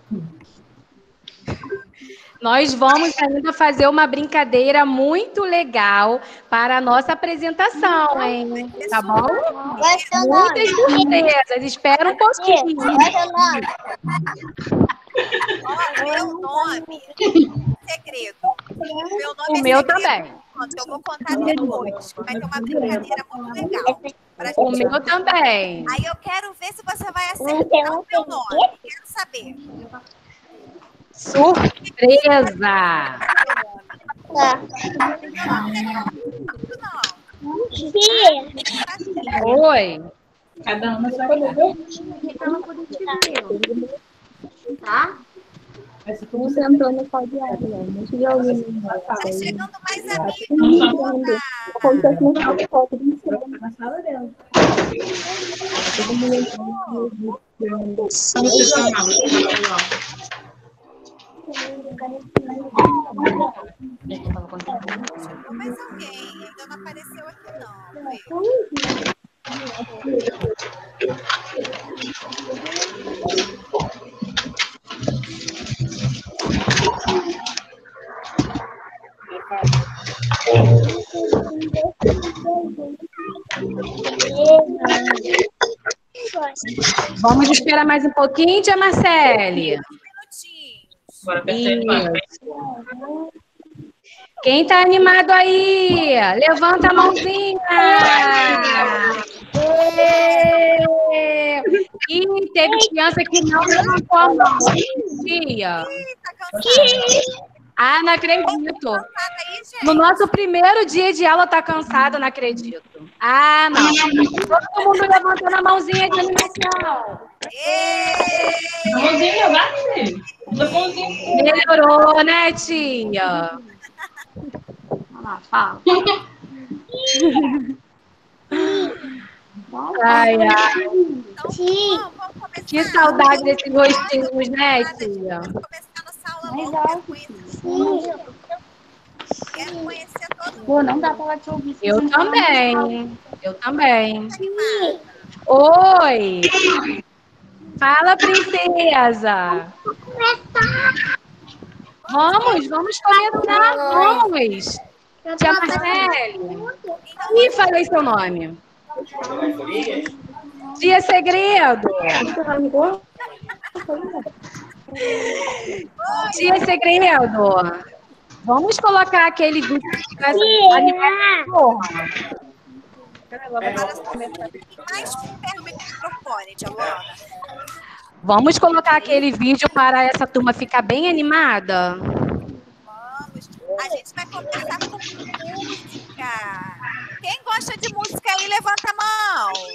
Nós vamos ainda fazer uma brincadeira muito legal para a nossa apresentação, hein? Tá bom? Muitas surpresas. Espera um pouquinho. Ó, meu nome, segredo. Meu nome O é meu segredo. também. Eu vou contar depois. Vai ter uma brincadeira muito legal. O meu também. Aí eu quero ver se você vai acertar o meu nome. Quero saber. Surpresa! Meu nome não é não. Oi. Cada um na sua casa. Tá? O Santo Antônio pode ir. Tá chegando mais amigos. Na sala dela. Chegou mais alguém. Ainda não apareceu aqui, não. Vamos esperar mais um pouquinho, tia Marcele. Minutinhos. Isso. Quem tá animado aí? Levanta a mãozinha. Ih, teve criança que não levantou a mão. Tia. Tá cansada. Ah, não acredito. Cansada aí, gente? No nosso primeiro dia de aula tá cansada, não acredito. Ah, não. Todo mundo levantando a mãozinha de animação. Mãozinha, vai, filho. Mãozinha. Melhorou, né, tia? Fala. Ai, ai. Então, vamos começar. Que saudade desses rostinhos, né, tia? Vamos começar nossa aula logo. Quero conhecer todo mundo. Pô, não dá pra ela te ouvir. Eu também. Eu também. Oi! Fala, princesa! Vamos começar, vamos! Tia Marcele! Ih, falei seu nome. Tia Segredo! Tia Segredo! Vamos colocar aquele vídeo para animar. Mais perto do microfone, tia Luana. Vamos colocar aquele vídeo para essa turma ficar bem animada? Vamos. A gente vai começar com música. Quem gosta de música aí, levanta a mão.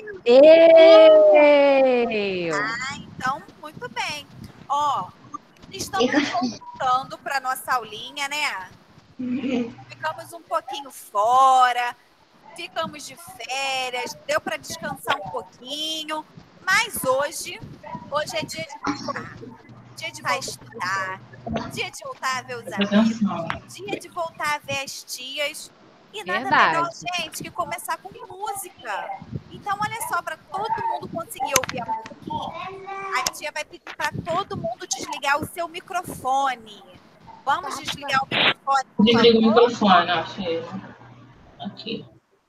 Eu. Então, muito bem. Ó, estamos voltando para nossa aulinha, né? Ficamos um pouquinho fora, ficamos de férias, deu para descansar um pouquinho, mas hoje é dia de voltar. Dia de voltar a estudar, dia de voltar a ver os amigos, dia de voltar a ver as tias. E nada melhor, gente, que começar com música. Então, olha só, para todo mundo conseguir ouvir a musiquinha, a tia vai pedir para todo mundo desligar o seu microfone. Vamos desligar o microfone, por favor? Desliga o microfone, achei. Aqui.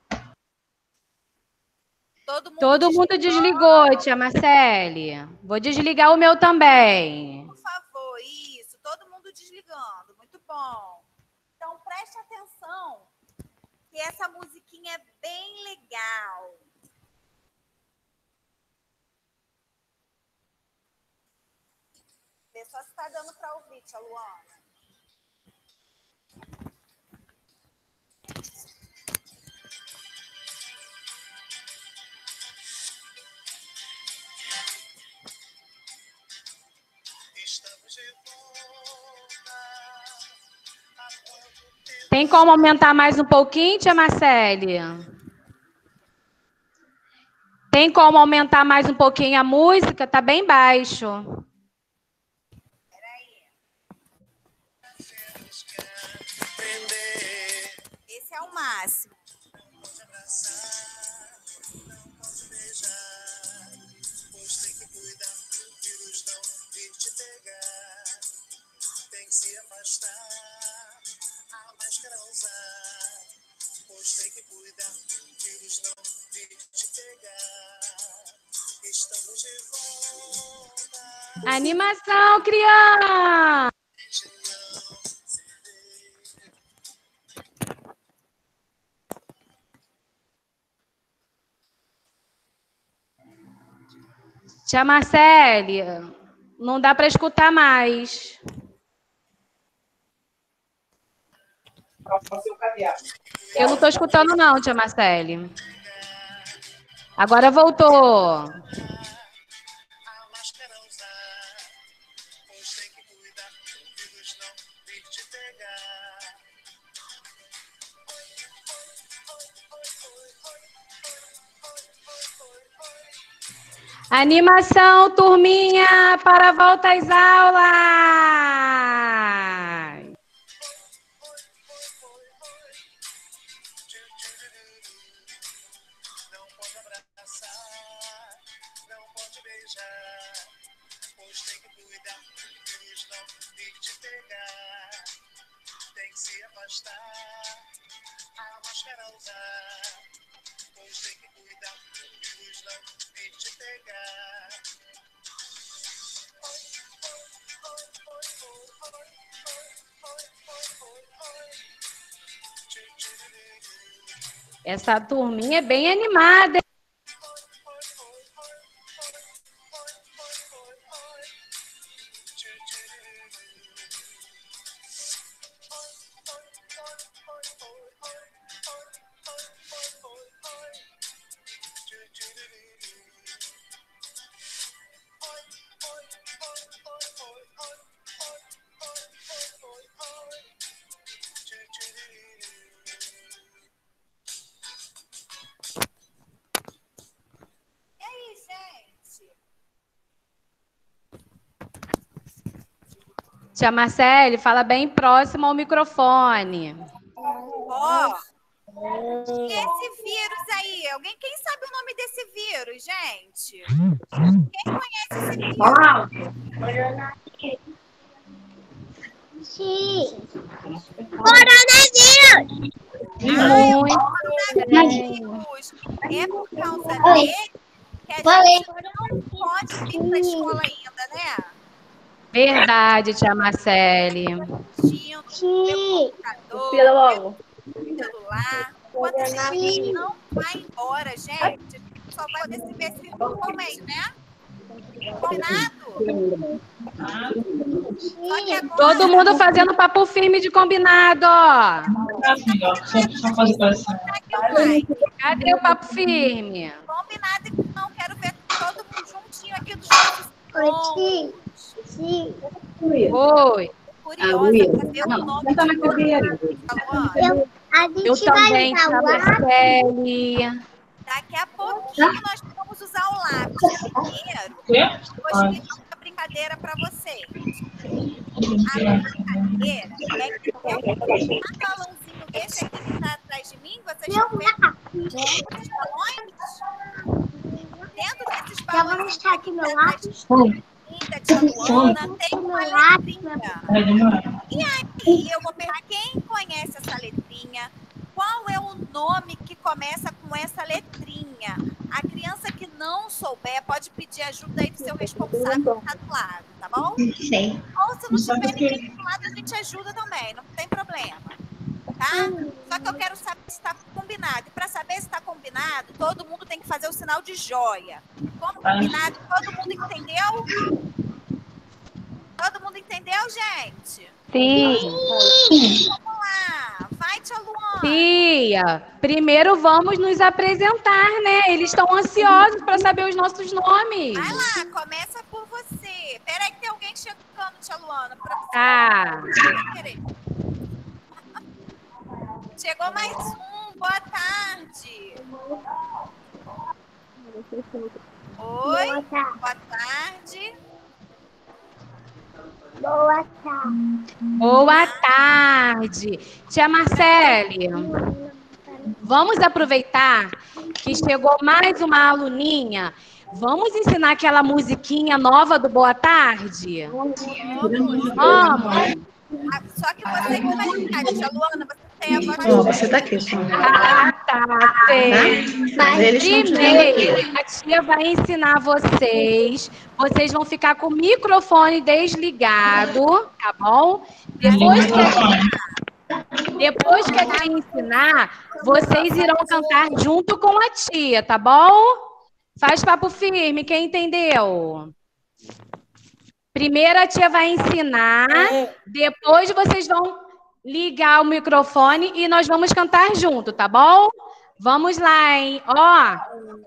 Todo mundo desligou, tia Marcele. Vou desligar o meu também. Por favor, isso. Todo mundo desligando. Muito bom. Então, preste atenção, que essa musiquinha é bem legal. Vê só se está dando para ouvir, tia Luana. Tem como aumentar mais um pouquinho, tia Marcele? Tem como aumentar mais um pouquinho a música? Tá bem baixo. Esse é o máximo. se afastar, a máscara usar, pois tem que cuidar, o vírus não vir te pegar. Estamos de volta. Animação, criança! Tia Marcele, não dá para escutar mais. Eu não estou escutando não, tia Marcele. Agora voltou. Animação, turminha, para a volta às aulas! Não pode abraçar, não pode beijar, pois tem que cuidar, o vírus não vir te pegar. Tem que se afastar, a máscara usar, pois tem que cuidar, o vírus não vir te pegar. Essa turminha é bem animada. Tia Marcele, fala bem próximo ao microfone. Ó, e esse vírus aí? Quem sabe o nome desse vírus, gente? Quem conhece esse vírus? Sim. Coronavírus! Coronavírus. É por causa dele que a gente não pode vir para a escola ainda, né? Verdade, tia Marcele. Pelo computador, pelo celular. Quando a gente não vai embora, gente, só vai poder se ver virtualmente, né? Combinado? Todo mundo fazendo papo firme de combinado. Cadê o papo firme? Combinado, então. Quero ver todo mundo juntinho aqui dos nossos irmãos. Sim. Oi. Curiosa para ver o nome de todo mundo. Eu também, tia Marcele. Daqui a pouquinho nós vamos usar o lápis. Primeiro, vou explicar uma brincadeira para vocês. A brincadeira é que tem um balãozinho desse aqui que está atrás de mim. Vocês estão vendo esses balões? Dentro desses balões aqui meu lápis. Da tia Luana, tem uma letrinha. E aí, eu vou perguntar quem conhece essa letrinha, qual é o nome que começa com essa letrinha? A criança que não souber pode pedir ajuda aí do seu responsável que está do lado, tá bom? Sim. Ou se não tiver ninguém do lado, a gente ajuda também, não tem problema. Tá? Só que eu quero saber se está combinado. E para saber se está combinado, todo mundo tem que fazer o sinal de joia. Combinado? Todo mundo entendeu? Todo mundo entendeu, gente? Sim. Vamos lá. Vai, tia Luana. Tia, primeiro vamos nos apresentar, né? Eles estão ansiosos para saber os nossos nomes. Vai lá, começa por você. Peraí que tem alguém chegando, tia Luana. Pra você. Tá. Chegou mais um. Boa tarde. Oi. Boa tarde. Boa tarde. Boa tarde. Tia Marcele, vamos aproveitar que chegou mais uma aluninha. Vamos ensinar aquela musiquinha nova do Boa Tarde? Vamos. Só que você que vai ficar, tia Luana, você tem a voz. Você tá aqui, sim. Ah, tá. Sei. Mas eles estão te vendo Primeiro, aqui. a tia vai ensinar vocês. Vocês vão ficar com o microfone desligado, tá bom? Depois que a tia ensinar, vocês irão cantar junto com a tia, tá bom? Faz papo firme, quem entendeu? Primeiro a tia vai ensinar, depois vocês vão ligar o microfone e nós vamos cantar junto, tá bom? Vamos lá, hein? Ó.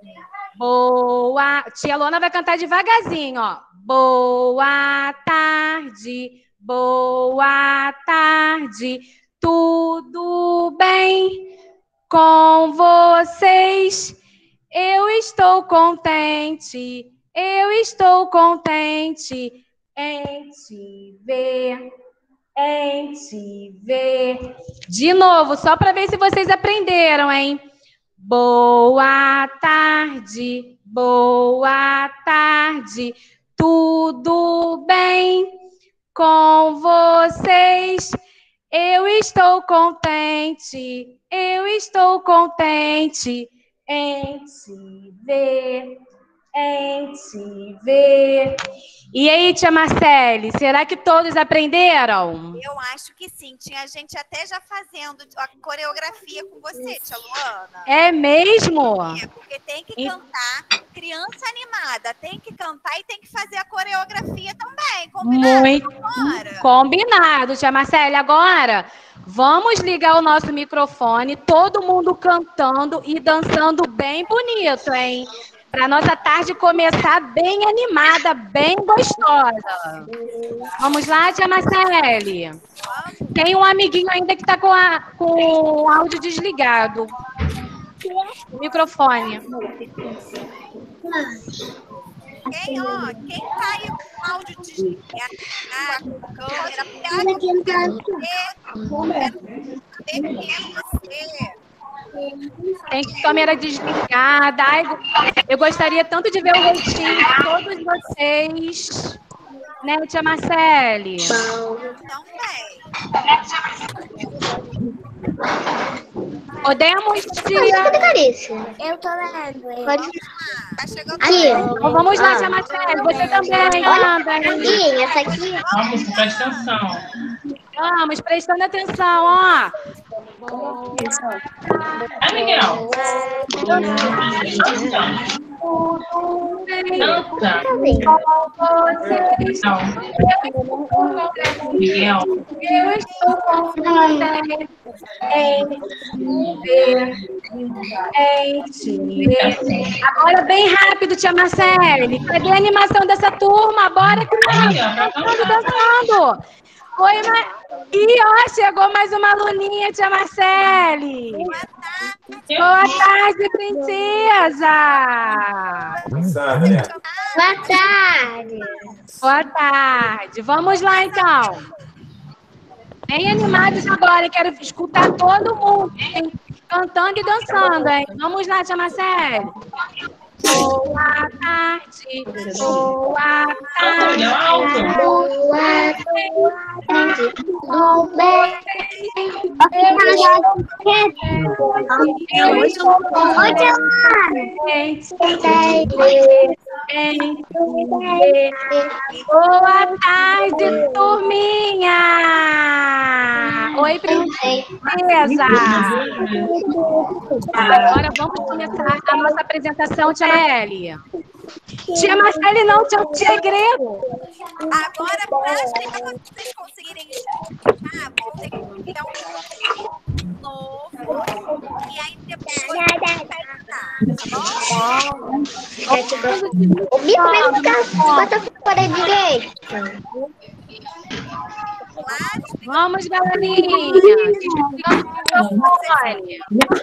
Boa. Tia Lona vai cantar devagarzinho, ó. Boa tarde, boa tarde. Tudo bem com vocês? Eu estou contente em te ver. De novo, só para ver se vocês aprenderam, hein? Boa tarde, tudo bem com vocês? Eu estou contente em te ver. E aí, tia Marcele, será que todos aprenderam? Eu acho que sim. Tinha gente até já fazendo a coreografia com você, tia Luana. É mesmo? É, porque tem que cantar. Criança animada tem que cantar e tem que fazer a coreografia também. Combinado? Muito combinado, tia Marcele. Agora, vamos ligar o nosso microfone, todo mundo cantando e dançando bem bonito, hein? Para nossa tarde começar bem animada, bem gostosa. Vamos lá, tia Marcele? Tem um amiguinho ainda que está com o áudio desligado. O microfone. Quem tá aí com o áudio desligado, com a câmera, pega você. Tem câmera desligada. Ai, eu gostaria tanto de ver o rostinho de todos vocês. Né, tia Marcele? Também. Podemos, tia? Cadê Clarice? Eu tô lendo. Pode... Tá chegando Aqui. Então, vamos lá, tia Marcele. Você também, anda. Aqui, essa aqui. Vamos, presta atenção. Vamos, prestando atenção, ó. Ai, Miguel. Canta. Miguel. Eu estou contente em te ver. Agora, bem rápido, tia Marcele. Cadê a animação dessa turma? Bora que nós dançando. Oi, e ó, chegou mais uma aluninha, tia Marcele. Boa tarde, princesa. Boa tarde. Boa tarde. Vamos lá, então. Bem animados agora. Quero escutar todo mundo, hein? Cantando e dançando, hein? Vamos lá, tia Marcele. Boa tarde. Boa tarde. Boa tarde. Tudo bem? Eu estou Boa tarde, turminha! Oi, princesa! Agora vamos começar a nossa apresentação, tia Marcele. Tia Marcele não, tia Grego. Agora, para vocês conseguirem escutar, vou ter que criar um novo. E aí depois vai cantar, tá bom? O bico mesmo tá bota fora direita. Vamos, galerinha. Desligando o microfone.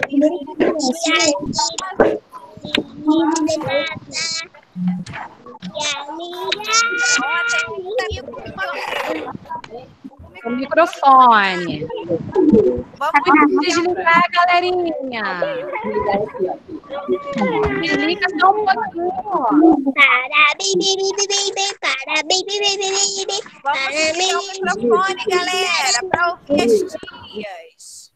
O microfone. Vamos desligar, galerinha. Desliga só um pouquinho. Vamos ligar o microfone, galera, para ouvir as tias.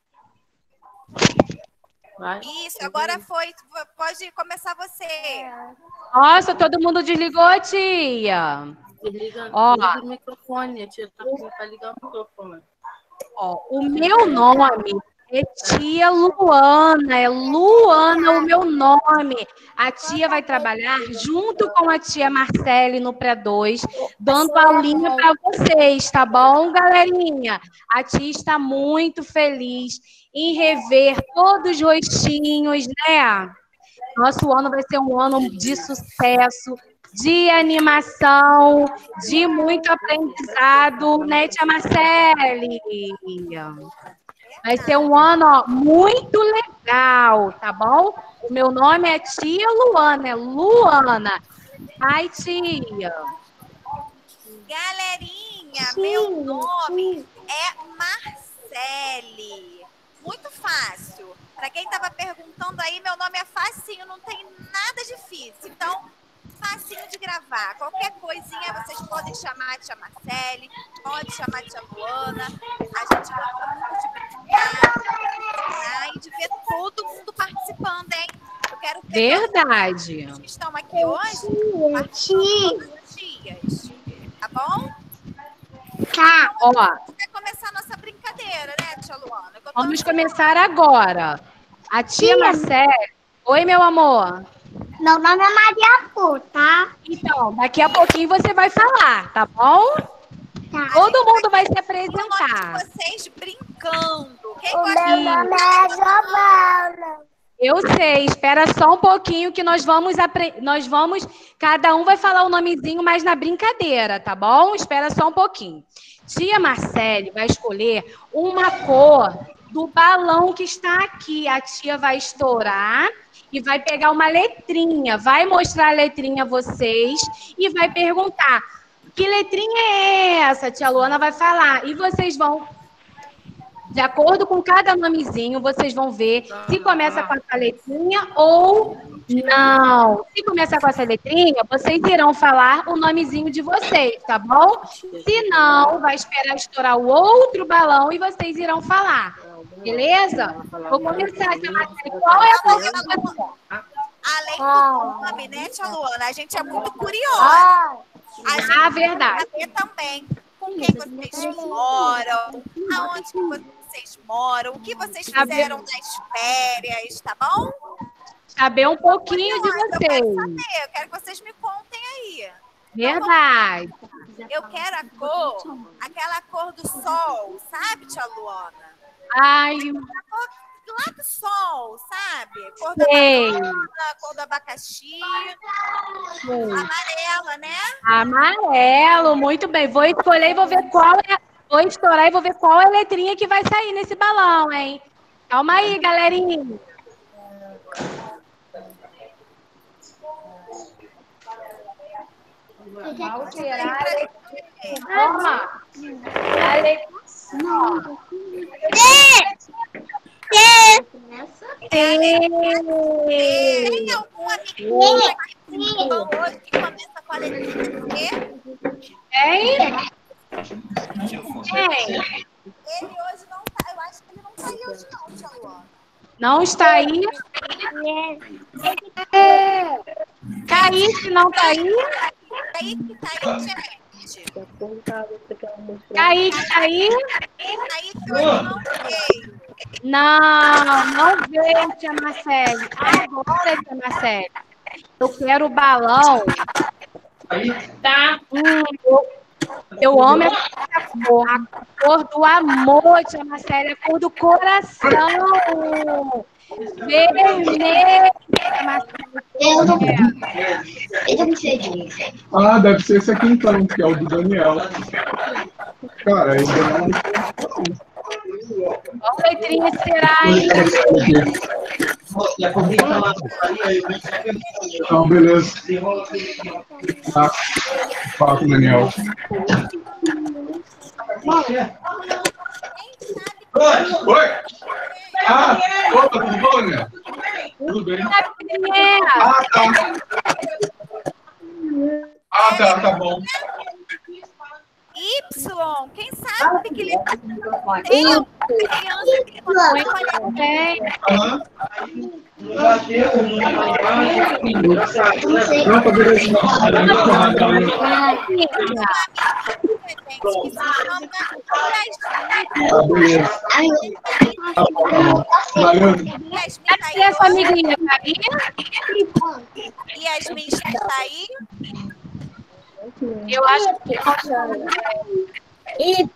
Isso, agora foi. Pode começar você. Nossa, todo mundo desligou, tia. Desliga o microfone, tia. Tá ligando o microfone. Ó, o meu nome é tia Luana. É Luana o meu nome. A tia vai trabalhar junto com a tia Marcele no Pré-2, dando aulinha para vocês, tá bom, galerinha? A tia está muito feliz em rever todos os rostinhos, né? Nosso ano vai ser um ano de sucesso, de animação, de muito aprendizado, né, tia Marcele? Vai ser um ano, ó, muito legal, tá bom? O meu nome é tia Luana, é Luana. Ai, tia. Galerinha, meu nome é Marcele. Muito fácil. Para quem estava perguntando aí, meu nome é facinho, não tem nada difícil. Então, facinho de gravar. Qualquer coisinha vocês podem chamar a tia Marcele, pode chamar a tia Luana. A gente gosta muito de brincar e de ver todo mundo participando, hein? Eu quero ver Verdade. que estão aqui hoje participando todos os dias. Tá bom? Tá, ó. Vai começar a nossa brincadeira, né, tia Luana? Vamos começar agora. A tia Marcele. Oi, meu amor. Meu nome é Maria Fu, tá? Então, daqui a pouquinho você vai falar, tá bom? Tá. Todo mundo vai se O nome apresentar. de vocês brincando. Quem O gosta meu de nome é Giovana. Eu sei, espera só um pouquinho que nós vamos, cada um vai falar o nomezinho, mas na brincadeira, tá bom? Espera só um pouquinho. Tia Marcele vai escolher uma cor do balão que está aqui. A tia vai estourar e vai pegar uma letrinha, vai mostrar a letrinha a vocês e vai perguntar, que letrinha é essa? A tia Luana vai falar e vocês vão... De acordo com cada nomezinho, vocês vão ver se começa com essa letrinha ou não. Se começar com essa letrinha, vocês irão falar o nomezinho de vocês, tá bom? Se não, vai esperar estourar o outro balão e vocês irão falar. Beleza? Vou começar. Qual é a cor da você? Além do nome, né, tia Luana? A gente é muito curiosa. A gente verdade. quer saber também com quem vocês moram, aonde que vocês moram, o que vocês fizeram nas férias, tá bom? Saber um pouquinho de Eu vocês. quero saber, eu quero que vocês me contem aí. Verdade. Eu quero a cor, aquela cor do sol, sabe, tia Luana? Ai, Lá do sol, sabe? Cor da sei. banana, cor do abacaxi. Amarela, né? Amarelo, muito bem. Vou escolher e vou ver qual é. Vou estourar e vou ver qual é a letrinha que vai sair nesse balão, hein? Calma aí, galerinha. Qual será a letrinha? Toma. A letrinha. Tem algum amiguinho aqui hoje que começa com a letra T? Tem? Ele hoje não tá, eu acho que ele não tá aí hoje não, tia Luana. Não está aí? Kaique não tá aí? Kaique tá aí, gente. Kaique tá aí? Kaique hoje não veio. Não veio, tia Marcele. Agora, tia Marcele. Eu quero o balão. Tá. Eu amo essa cor. A cor do amor, tia Marcele. A cor do coração. Vermelho, tia Marcele. Eu não sei disso. Ah, deve ser esse aqui então, que é o do Daniel. Cara, esse Daniel. Qual letrinha será ainda? Então, beleza. Tá. Fala com o Daniel. Oi! Ah, opa, tudo bom, né? Tudo bem? Quem é? Tá bom. Y, quem sabe que letra tem alguma criança que não Tem. Aham. Não, pra ver esse gente, que se chama beleza. Tá bom. Valeu. Yasmin. Tá Cadê essa amiguinha? Tá aí? Yasmin está aí? Eu acho que E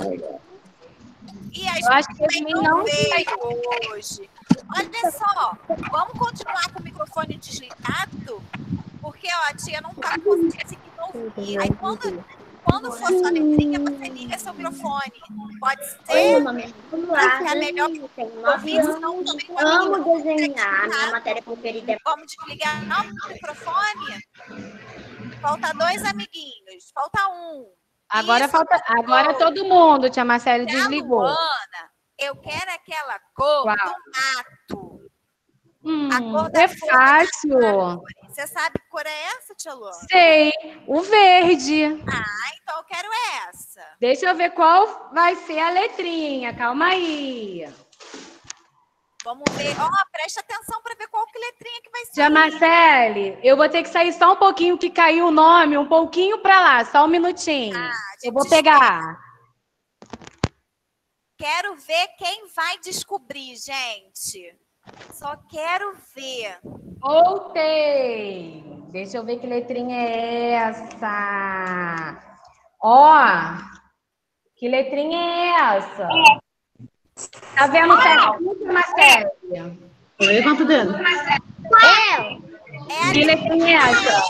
Eu acho que Yasmin Yasmin não não veio hoje. Olha só, vamos continuar com o microfone desligado? Porque ó, a tia não está conseguindo ouvir. Aí quando for sua letrinha, você liga seu microfone. Pode ser? Para ficar melhor ouvir, senão também o amigo não consegue desenhar. Minha escutar. matéria preferida é Vamos desligar o microfone? Falta 2 amiguinhos. Falta um. Agora Isso, falta. Agora todo mundo, tia Marcele desligou. Luana, eu quero aquela cor Qual? do mato. A cor da É folha da fácil. árvore. Você sabe que cor é essa, tia Luana? Sei. O verde. Então eu quero essa. Deixa eu ver qual vai ser a letrinha. Calma aí. Vamos ver. Ó, presta atenção para ver qual que letrinha que vai ser. Tia Marcele, eu vou ter que sair só um pouquinho, que caiu o nome, um pouquinho para lá, só um minutinho. Eu vou pegar. Quero ver quem vai descobrir, gente. Só quero ver. Voltei. Deixa eu ver que letrinha é essa. Ó, que letrinha é essa? Tá vendo o texto, Marcele? Levanta o dedo. Que letrinha é essa?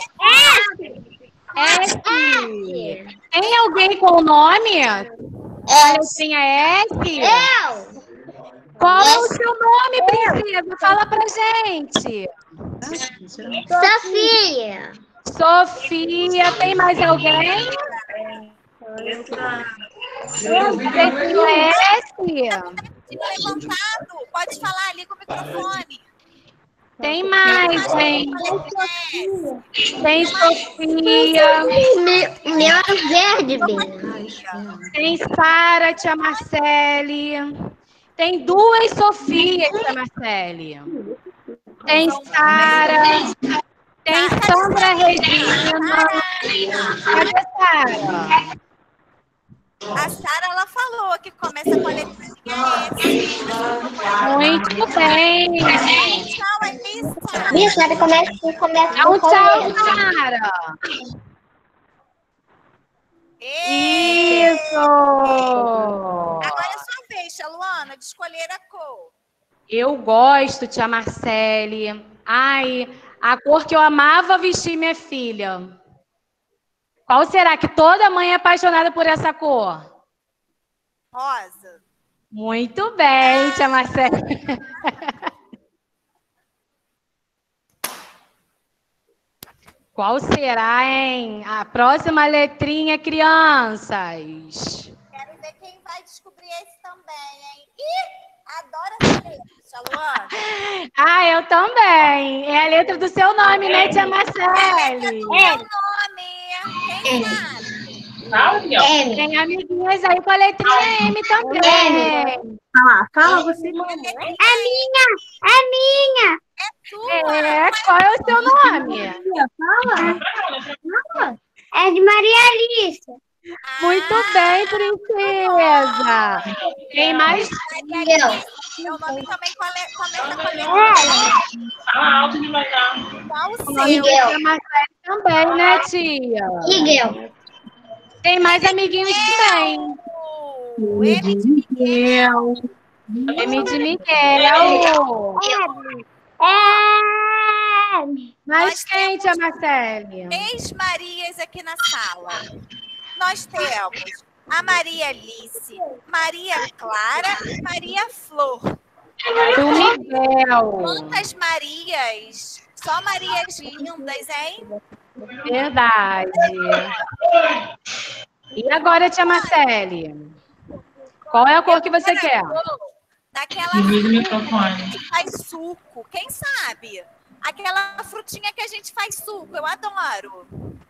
S. Tem alguém com o nome? A letrinha S? Qual é o seu nome, princesa? Fala pra gente. Sofia. Sofia. Tem mais alguém? Letrinha S? Levantado. Pode falar, liga o microfone. Tem mais, gente. Tem Sofia. Meu é verde, bem. Tem Sara, tia Marcele. Tem 2 Sofias, tia Marcele. Tem Sara. Tem Sandra Regina. Cadê Sara? A Sara, ela falou que começa com a letrinha S. Muito bem. Tchau, é isso. Minha Sara começa Dá um tchau, Sara. Isso! Agora é sua vez, tia Luana, de escolher a cor. Eu gosto, tia Marcele. Ai, a cor que eu amava vestir minha filha. Qual será que toda mãe é apaixonada por essa cor? Rosa. Muito bem, tia Marcele. Qual será, hein? A próxima letrinha, crianças. Quero ver quem vai descobrir esse também, hein? Ih, adoro essa letra, tia Luana. Ah, eu também. É a letra do seu nome, né, tia Marcele? Meu nome. Quem sabe? Tem amiguinhas aí com a letrinha M também. Fala você. É minha. Qual é o seu nome? É de Maria Alice. Muito bem, princesa. Tem mais? Meu nome também começa com a letra. Qual o O nome seu? da Marcele também, né, tia? Miguel. Tem mais amiguinhos também. M de Miguel. M de Miguel. Mais quem, tia Marcele? 3 Marias aqui na sala. Nós temos a Maria Alice, Maria Clara e Maria Flor. Do Miguel. Quantas Marias? Só Marias lindas, hein? Verdade. E agora, tia Marcele? Qual é a cor que você quer? Daquela Desliga o fruta que a microfone. gente faz suco. Quem sabe? Aquela frutinha que a gente faz suco. Eu adoro.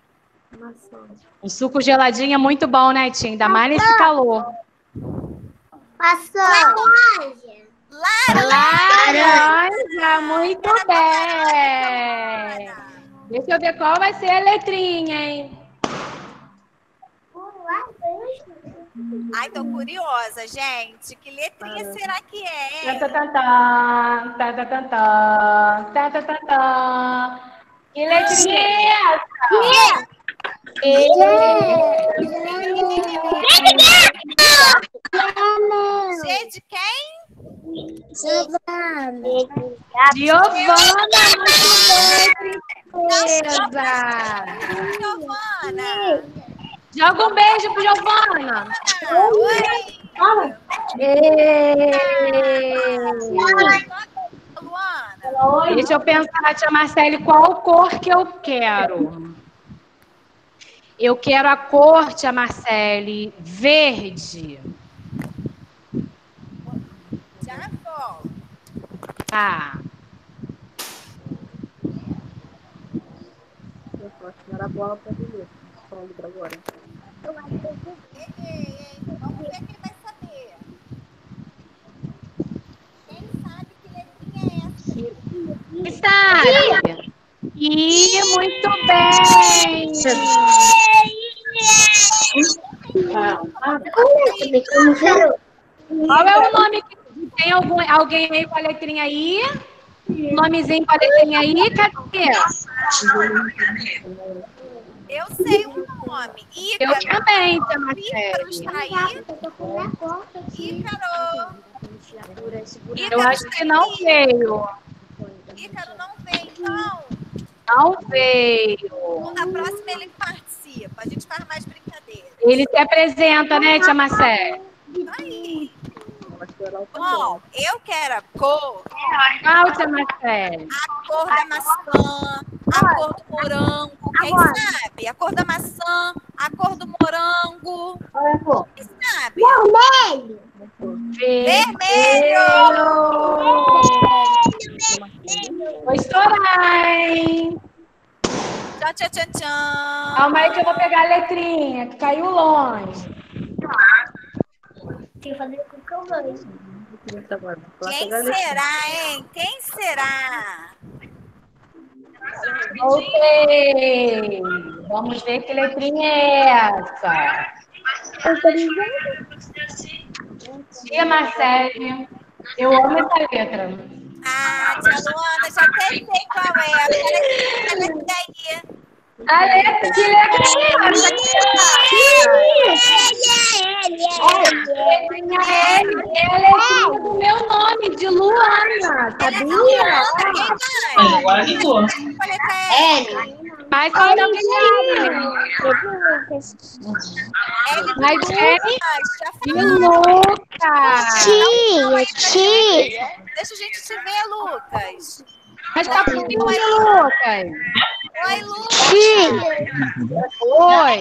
O suco geladinho é muito bom, né, Tia? Ainda mais nesse calor. Passou. Laranja, muito bem. Deixa eu ver qual vai ser a letrinha, hein? Ai, tô curiosa, gente. Que letrinha será que é? Tatatantã, tatatantã, tatatantã. Que letrinha é essa? G de quem? Giovana, muito bem, princesa. Giovana. Joga um beijo pro Giovana. Oi. Luana. Deixa eu pensar, tia Marcele, qual cor que eu quero? Eu quero a cor, tia Marcele, verde. Já volto. Tá. Era a bola para ele. Falando para agora. Vamos ver quem vai saber. Quem sabe que letrinha é essa? Que sabe? Ih, muito bem. Qual é o nome? Tem alguém aí com a letrinha I? Nomezinho com a letrinha I? Cadê? Eu sei o nome. Eu Ícaro. também, tia Ícaro Marcele. está aí? Ícaro. Eu acho que não veio. Ícaro não vem, então. Não veio. Então, na próxima ele participa. A gente faz mais brincadeira. Ele se apresenta, né, tia Marcele? Aí. Bom, eu quero a cor. Qual, tia Marcele? A cor da maçã, a cor do morango. Quem sabe? A cor da maçã, a cor do morango. Quem sabe? Vermelho! Vou estourar, hein? Tchan, tchan, tchan, tchan. Calma aí que eu vou pegar a letrinha, que caiu longe. Quem será, hein? Quem será? Voltei. Vamos ver que letrinha é essa. Tia Marcele, eu amo essa letra. Ah, tia Luana, já até sei qual é. Aparece aí. A letra, que letra é essa? Letrinha L, é a letrinha do meu nome, de Luana, sabia? Agora ligou. Qual letra é? Mas só não tem Mas é de Lucas. Deixa a gente te ver, Lucas. Mas tá por cima, Lucas. Oi, Lucas. Oi.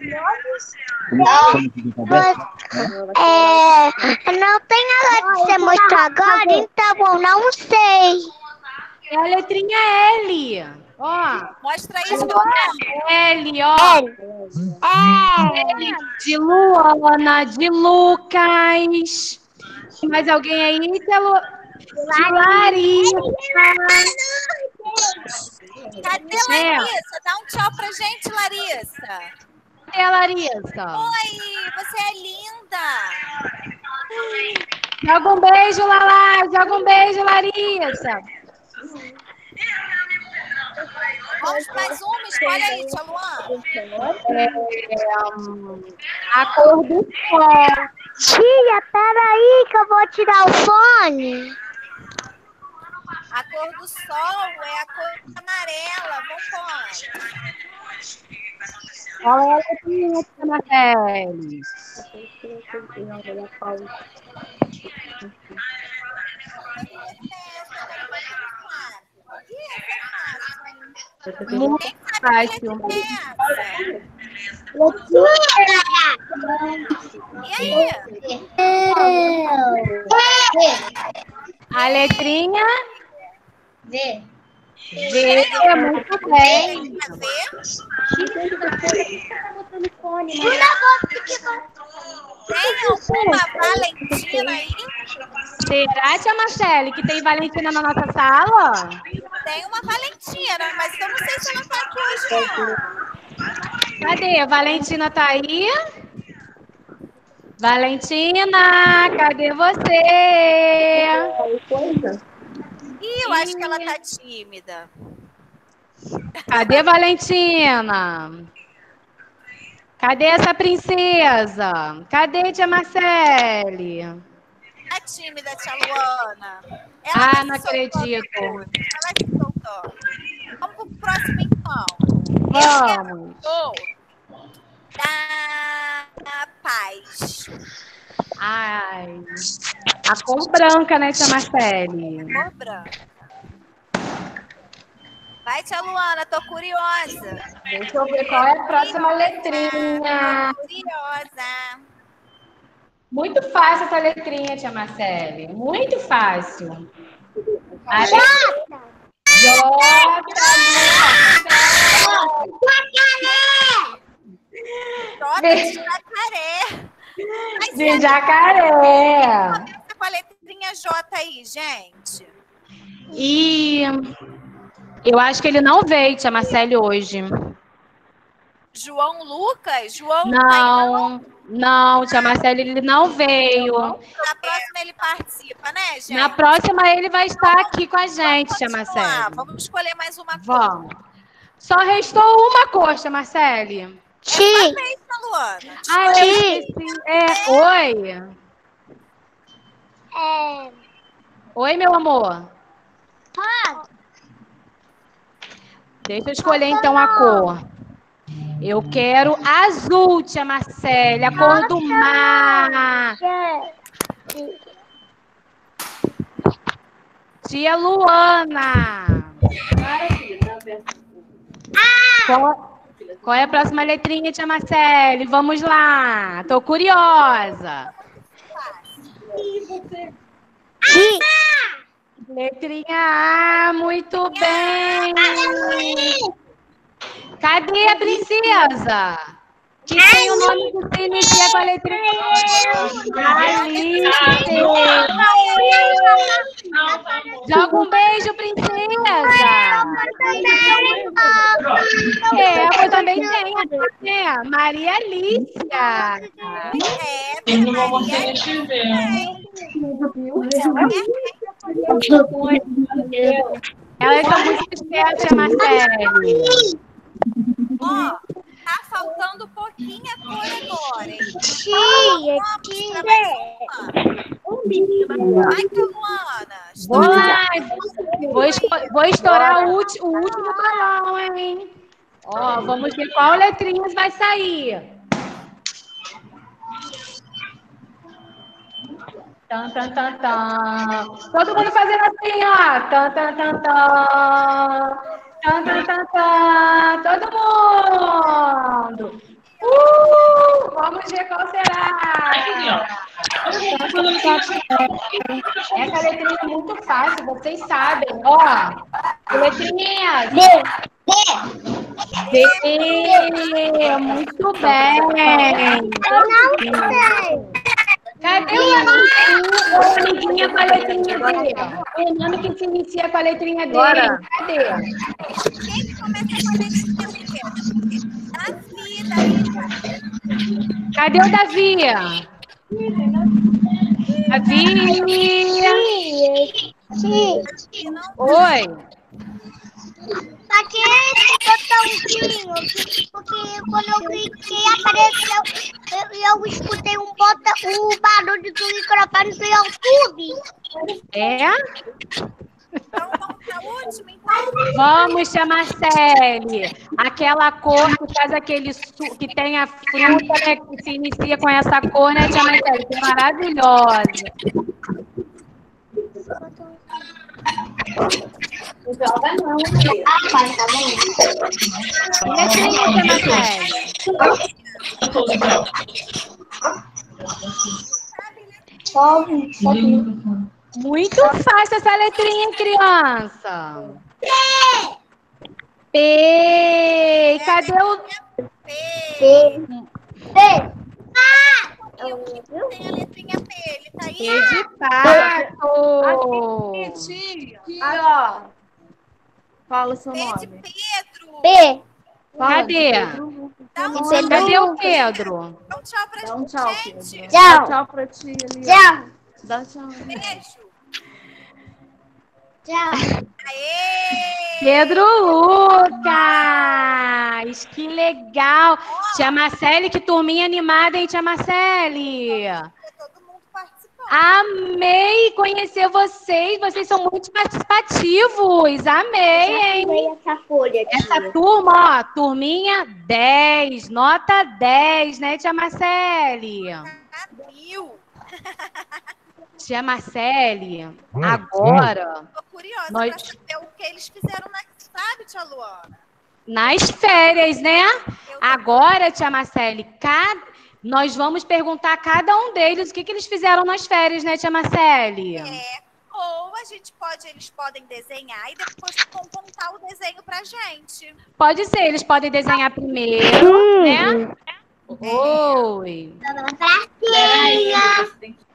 Não tem nada de ser muito agora, então eu não sei. É a letrinha L. Ó. Mostra isso, Lucas. L, ó. L de Luana, de Lucas. Tem mais alguém aí? De Larissa. Cadê Larissa? Dá um tchau pra gente, Larissa. Cadê a Larissa? Oi, você é linda. Joga um beijo, Lala. Joga um beijo, Larissa. Vamos mais uma? Escolhe aí, tia Luana. A cor do sol. Tia, peraí que eu vou tirar o fone. A cor do sol é a cor amarela. Vambora. Qual é a letrinha, tia Marcele? Muito fácil. E aí? A letrinha V. V, muito bem. Tem alguma Valentina aí? Será, tia Marcele, que tem Valentina na nossa sala? Tem uma Valentina, mas eu não sei se ela tá aqui hoje, não. Cadê? A Valentina tá aí? Valentina, cadê você? Ih, eu acho que ela tá tímida. Cadê Valentina? Cadê essa princesa? Cadê tia Marcele? Tá tímida, tia Luana. Ela Ah, tá não se soltando acredito. depois. Ela se soltando. Vamos pro próximo, então. Vamos. Show da paz. Ai, a cor branca, né, tia Marcele? Cor branca. Vai, tia Luana, tô curiosa. Deixa eu ver qual é a próxima letrinha. Tô curiosa. Muito fácil essa letrinha, tia Marcele. Muito fácil. A J. Jota de jacaré. De jacaré. Começa com a letrinha J aí, gente. E eu acho que ele não veio, tia Marcele, hoje. João Lucas? João Não, tia Marcele, ele não veio. Na próxima ele participa, né, gente? Na próxima ele vai estar aqui com a gente, tia Marcele. Vamos escolher mais uma cor. Vamos. Só restou uma cor, tia Marcele. Sim. Luana. Ah, eu esqueci. Oi. Oi, meu amor. Deixa eu escolher então a cor. Eu quero azul, tia Marcele, a cor do mar. Tia Luana. Qual é a próxima letrinha, tia Marcele? Vamos lá. Tô curiosa. Letrinha A, muito bem. Cadê a princesa? Que tem o nome que se inicia com a letrinha Alice. Joga um beijo, princesa. Eu também tenho. Maria Alicia. Elas são muito espertas, Marcele. Ó, tá faltando pouquinha cor agora, hein? Vai, Luana. Vou estourar o último balão, hein? Ó, vamos ver qual letrinha vai sair. Tan, tan, tan, tan. Todo mundo fazendo assim, ó. Tan, tan, tan, tan. Tan, tan, tan, tan. Todo mundo. Vamos ver qual será. Essa letrinha é muito fácil, vocês sabem. Ó, letrinha. D. Muito bem. Eu não sei. Cadê o amiguinha com a letrinha D? O nome que se inicia com a letrinha D. Cadê? Quem que começa com a letrinha D? Cadê o Davi? Oi. Só que esse botãozinho, porque quando eu cliquei apareceu, eu escutei o barulho do microfone do YouTube. Então vamos para a última, então. Vamos, tia Marcele. Aquela cor que faz aquele que tem a fruta, né, que se inicia com essa cor, né, tia Marcele? Que é maravilhosa. Não joga não, filho. Tá bom. Letrinha, tia Marcele. Muito fácil essa letrinha, criança. P. E cadê o... P. P. E o que tem a letrinha P? Ele tá aí? P de pato. Aqui, ó. Fala seu P de nome. Pedro. P. Fala, Cadê? Pedro. Dá um Pedro. tchau, Cadê o Pedro? dá um tchau pra Dá um tchau, gente. Pedro. Tchau. Dá tchau pra ti ali. ó. Tchau. Dá tchau. Beijo. Tchau. Aê! Pedro Lucas! Que legal! Tia Marcele, que turminha animada, hein, tia Marcele? Todo mundo participando. Amei conhecer vocês. Vocês são muito participativos. Amei, hein? Tirei essa folha aqui. Essa turma, ó, turminha 10, nota 10, né, tia Marcele? Tá 1000. Tia Marcele, agora, Tô curiosa Nós- pra saber o que eles fizeram sabe, tia Luana? nas férias, né? Eu Agora, tia Marcele, nós vamos perguntar a cada um deles o que eles fizeram nas férias, né, tia Marcele? Ou eles podem desenhar e depois vão contar o desenho pra gente. Pode ser, eles podem desenhar primeiro, né? Oi. Peraí, você tem que...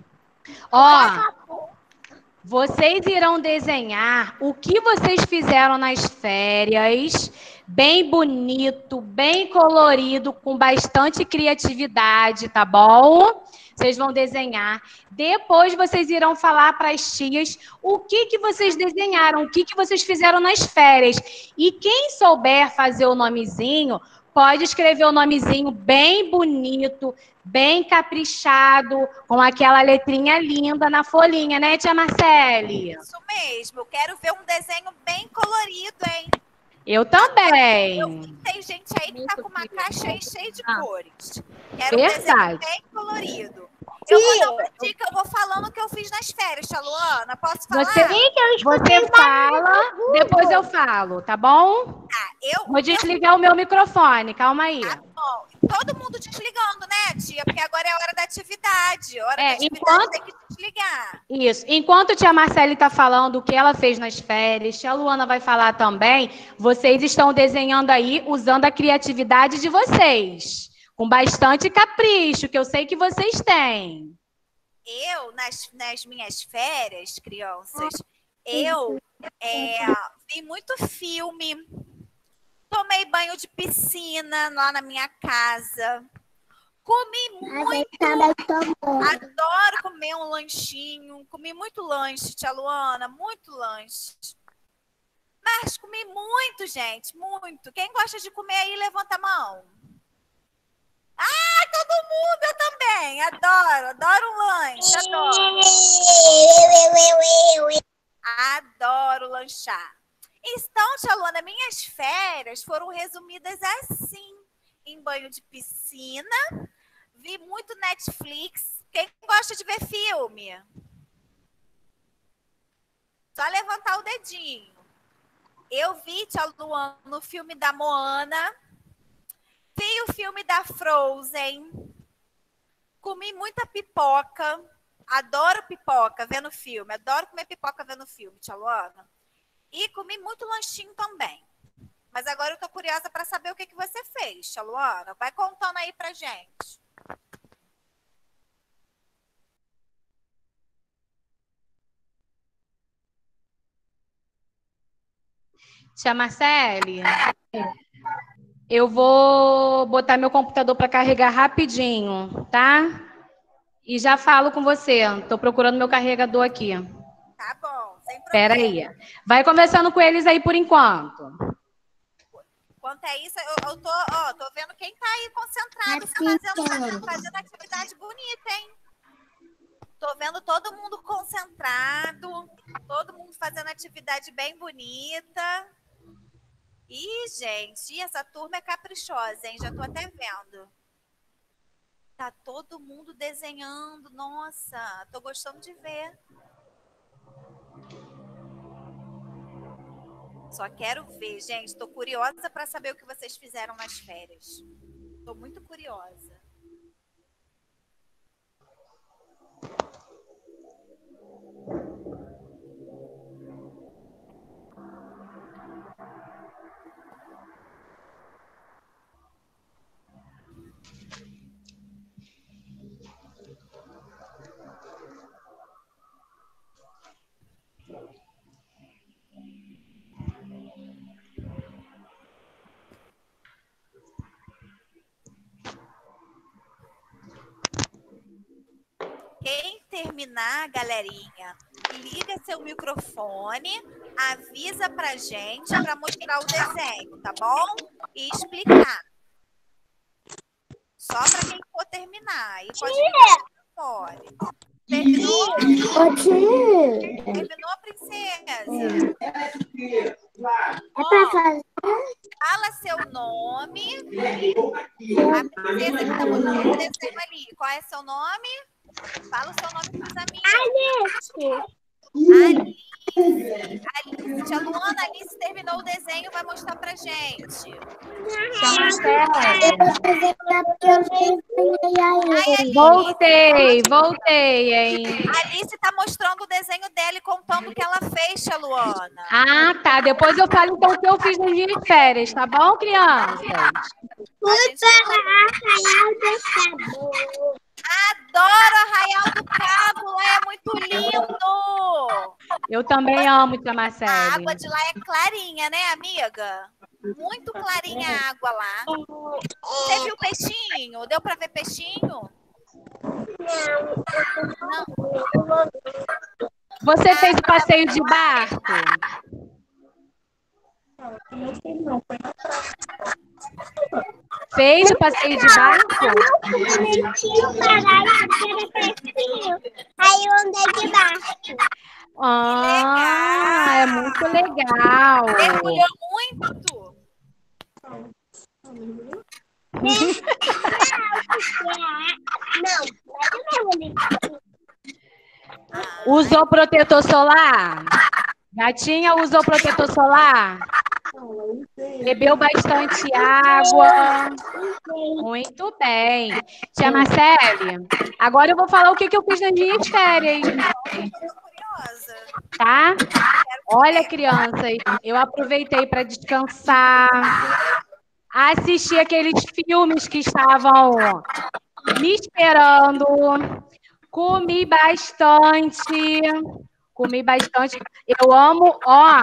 Ó, vocês irão desenhar o que vocês fizeram nas férias, bem bonito, bem colorido, com bastante criatividade, tá bom? Vocês vão desenhar. Depois vocês irão falar para as tias o que vocês desenharam, o que vocês fizeram nas férias. E quem souber fazer o nomezinho, pode escrever o nomezinho bem bonito, bem caprichado, com aquela letrinha linda na folhinha, né, tia Marcele? Isso mesmo. Eu quero ver um desenho bem colorido, hein? Eu também. Eu vi que tem gente aí que tá com uma caixa aí cheia de cores. Quero um Verdade. desenho bem colorido. Eu vou dar uma dica, eu vou falando o que eu fiz nas férias, tia Luana. Posso falar? Você fala, depois eu falo, tá bom? Vou desligar o meu microfone, calma aí. Tá bom. Todo mundo desligando, né, tia? Porque agora é a hora da atividade. A hora da atividade enquanto- tem que desligar. Isso. Enquanto a tia Marcele está falando o que ela fez nas férias, tia Luana vai falar também, vocês estão desenhando aí usando a criatividade de vocês. Com bastante capricho, que eu sei que vocês têm. Eu, nas minhas férias, crianças, eu vi muito filme, tomei banho de piscina lá na minha casa, comi muito, adoro comer um lanchinho, comi muito lanche, tia Luana, muito lanche. Mas comi muito, gente, muito. Quem gosta de comer aí, levanta a mão. Ah, todo mundo, eu também. Adoro um lanche, adoro lanchar. Então, tia Luana, minhas férias foram resumidas assim, em banho de piscina, vi muito Netflix. Quem gosta de ver filme? Só levantar o dedinho. Eu vi, tia Luana, no filme da Moana, vi o filme da Frozen, comi muita pipoca, adoro pipoca vendo filme, adoro comer pipoca vendo filme, tia Luana. E comi muito lanchinho também. Mas agora eu tô curiosa para saber o que você fez, tia Luana. Vai contando aí pra gente. Tia Marcele, eu vou botar meu computador para carregar rapidinho, tá? E já falo com você. Estou procurando meu carregador aqui. Tá bom, sem problema. Espera aí. Vai conversando com eles aí por enquanto. Quanto é isso, eu tô vendo quem tá aí concentrado, fazendo atividade bonita, hein? Tô vendo todo mundo concentrado, todo mundo fazendo atividade bem bonita. Ih, gente, essa turma é caprichosa, hein? Já tô até vendo. Tá todo mundo desenhando. Nossa, tô gostando de ver. Só quero ver, gente. Tô curiosa para saber o que vocês fizeram nas férias. Tô muito curiosa. terminar, galerinha, liga seu microfone, avisa pra gente para mostrar o desenho, tá bom? E explicar. Só para quem for terminar. E pode ligar o microfone. Terminou? Terminou, princesa? Ó, fala seu nome. A princesa que tá botando o desenho ali. Qual é seu nome? Fala o seu nome para os amigos. Alice. A Luana, Alice terminou o desenho, vai mostrar pra gente. Voltei, hein? A Alice tá mostrando o desenho dela e contando o que ela fez, tia Luana. Ah, tá. Depois eu falo então o que eu fiz nas minhas férias, tá bom, crianças? Adoro Arraial do Cabo, lá é muito lindo. Eu também amo, tia A Marcele. água de lá é clarinha, né, amiga? Muito clarinha a água lá. Você viu peixinho? Deu pra ver peixinho? Não. Você fez o passeio de barco? Fez o passeio de barco? Aí eu andei de barco. Ah, é muito legal. Mergulhou muito? Usou protetor solar? Gatinha usou protetor solar? Bebeu bastante água? Muito bem. Tia Marcele, agora eu vou falar o que eu fiz nas minhas férias. Curiosa. Tá? Olha, crianças, eu aproveitei para descansar, assistir aqueles filmes que estavam me esperando, comi bastante. Eu amo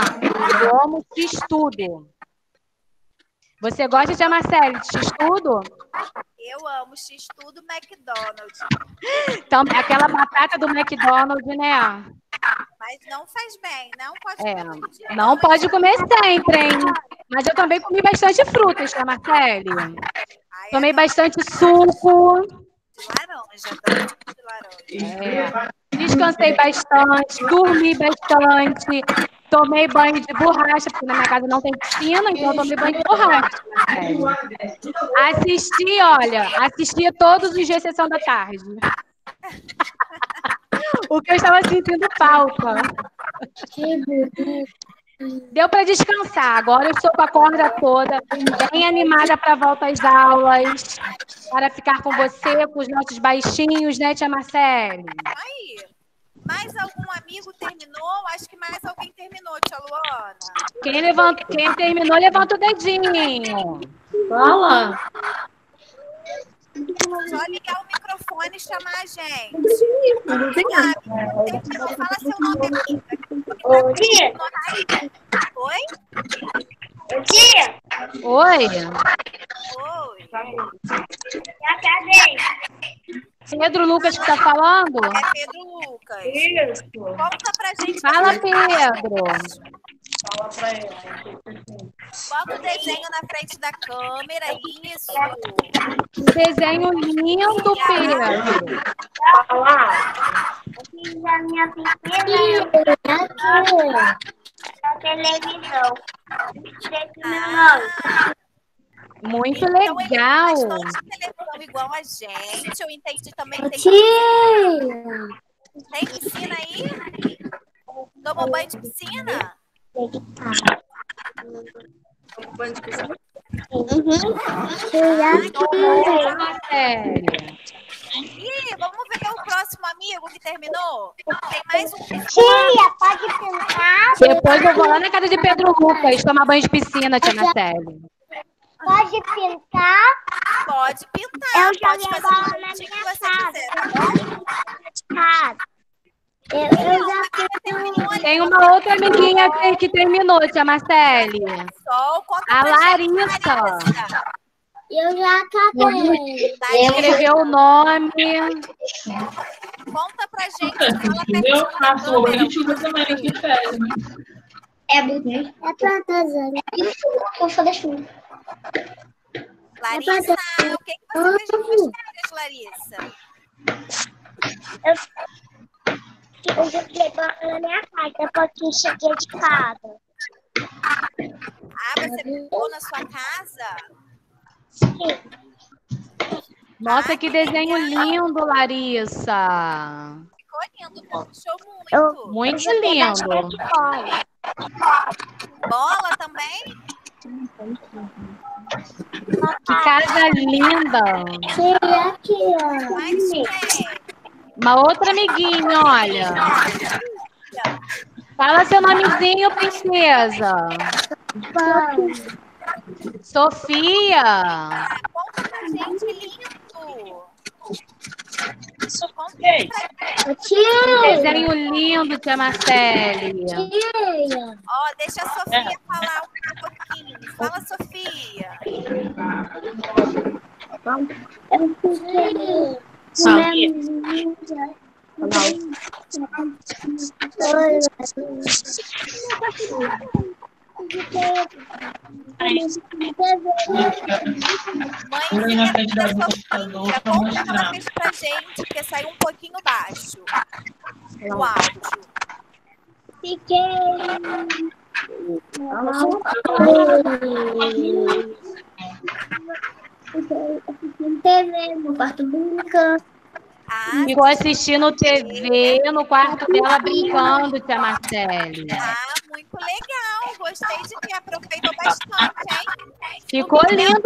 x-tudo. Você gosta, tia Marcele, de x-tudo? Eu amo x-tudo McDonald's. Então, aquela batata do McDonald's, né? Mas não faz bem, não pode comer todo dia. Não pode comer sempre, hein? Mas eu também comi bastante frutas, tia Marcele. Tomei bastante suco. De laranja, também de laranja. Descansei bastante, dormi bastante, tomei banho de borracha, porque na minha casa não tem piscina, então eu tomei banho de borracha. Assisti todos os dias Sessão da Tarde. O que eu estava sentindo falta. Deu para descansar. Agora eu estou com a corda toda, bem animada para a volta às aulas, para ficar com você, com os nossos baixinhos, né, tia Marcele? Aí, mais algum amigo terminou? Acho que mais alguém terminou, tia Luana. Quem terminou, levanta o dedinho. Fala. Só ligar o microfone e chamar a gente. Terminou, fala seu nome aqui. Oi? Oi. Oi. Pedro Lucas que está falando? É Pedro Lucas. Isso. Conta pra gente. Fala, Pedro. Fala pra ele. Bota o desenho na frente da câmera. Isso. Desenho lindo, Pedro. Fiz a minha pequena na televisão. Muito Então, legal. ele bastante televisão igual a gente. Eu entendi também que tem. Tem piscina aí? Toma banho de piscina? Banho de piscina? Ih, vamos ver o próximo amigo que terminou? Tem mais um. Tia, pode pintar? Depois eu vou lá na casa de Pedro Lucas tomar banho de piscina, tia Marcele. Pode pintar? Pode pintar. Eu Pode joguei a fazer bola o na que minha você casa. quiser, tá bom? Tá. Eu já fiz. Tem uma outra amiguinha que terminou, tia Marcele. Sol, conta A pra gente, Larissa. Larissa. Eu já acabei. Escreveu o nome. Conta pra gente. Nunca Fala entendeu? pertinho da Faço roupa câmera. de chuva também aqui férias, né? É planta zero. Isso, eu vou da chuva. Larissa, o que você fez nas suas férias, Larissa? Eu joguei bola na minha casa, depois que cheguei de casa. Ah, você brincou na sua casa? Nossa, que desenho lindo, Larissa. Ficou lindo, tu puxou muito. Muito lindo. Bola também? Que casa linda. Aqui, ó. Mais bem. Uma outra amiguinha, olha. Fala seu nomezinho, princesa. Sofia. Conta pra gente, lindo. Ok. Desenho lindo, tia Marcele. Ó, deixa a Sofia falar um pouquinho. Fala, Sofia. Mãezinha da Sofia, conta o que ela fez pra gente, porque saiu um pouquinho baixo o áudio. TV no quarto brincando. Ah, Ficou assistindo TV no quarto dela brincando, tia Marcele. muito legal. Gostei de ver. Aproveitou bastante, hein? Ficou lindo.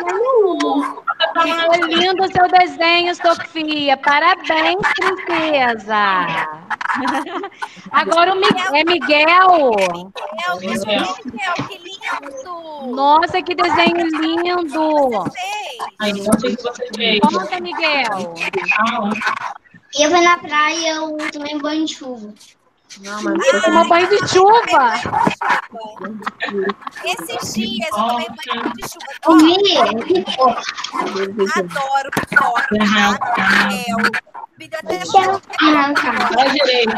Ficou lindo o seu desenho, Sofia. Parabéns, princesa. Agora é Miguel. Miguel, que lindo. Nossa, que desenho lindo. Aí, onde que você fez? Conta, Miguel. Eu fui na praia, eu tomei banho de chuva. Não, mas Você tomou banho de chuva. Esses dias eu tomei banho de chuva. Comi. Adoro pipoca. Miguel. Me deu até vai direito.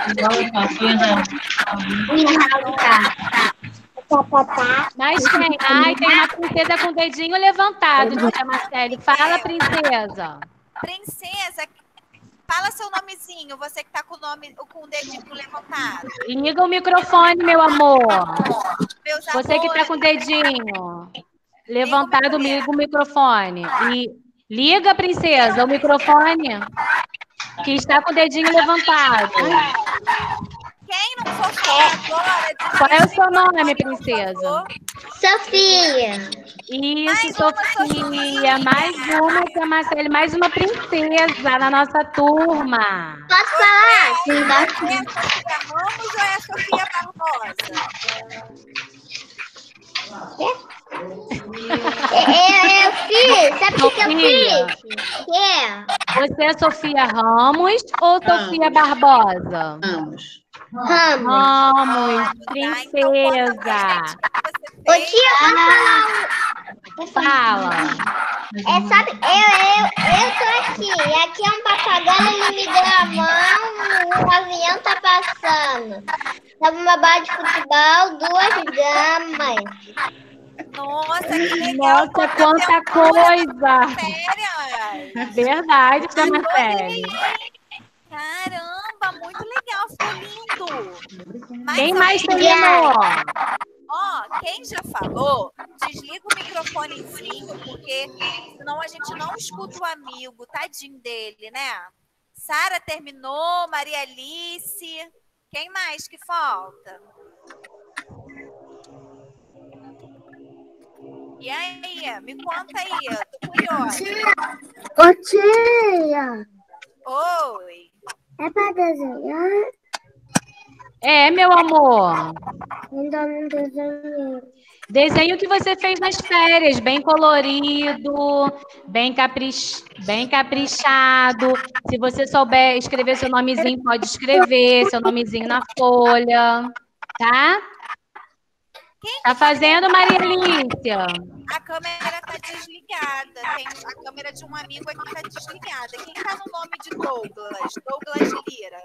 Mas tem. Ai, tem uma princesa com o dedinho levantado, tia Marcele. Fala, princesa. Princesa, fala seu nomezinho, você que tá com o dedinho levantado. Liga o microfone, meu amor. Meus Você que tá com o dedinho levantado, liga o microfone. E liga, princesa, o microfone que está com o dedinho levantado. Quem não for falar agora... Qual é o seu nome, princesa? Sofia. Isso, Sofia. Mais uma, tia Marcele, mais uma princesa na nossa turma. Posso falar? Sim, É a Sofia Ramos ou é a Sofia Barbosa? Eu fiz. Sabe o que eu fiz? Você é Sofia Ramos ou Sofia Barbosa? Ramos, princesa. Ô tia, posso falar? Fala. Sabe, eu tô aqui. E aqui é um papagaio, ele me deu a mão, um avião tá passando. Tava uma barra de futebol, 2 damas. Nossa, que legal. Nossa, quanta coisa. Sério? Verdade, tia Marcele. Caramba, muito legal, ficou lindo. Quem mais terminou? Ó, quem já falou, desliga o microfonezinho, porque senão a gente não escuta o amigo, tadinho dele, né? Sara terminou, Maria Alice. Quem mais que falta? E aí, me conta aí, eu tô curiosa. Ô tia, Oi. é pra desenhar? É, meu amor. Ainda não desenhei. Desenho que você fez nas férias, bem colorido, bem caprichado. Se você souber escrever seu nomezinho, pode escrever seu nomezinho na folha, tá? Tá fazendo, Maria Lícia? A câmera tá desligada. Tem a câmera de um amigo aqui tá desligada. Quem tá no nome de Douglas? Douglas Lira.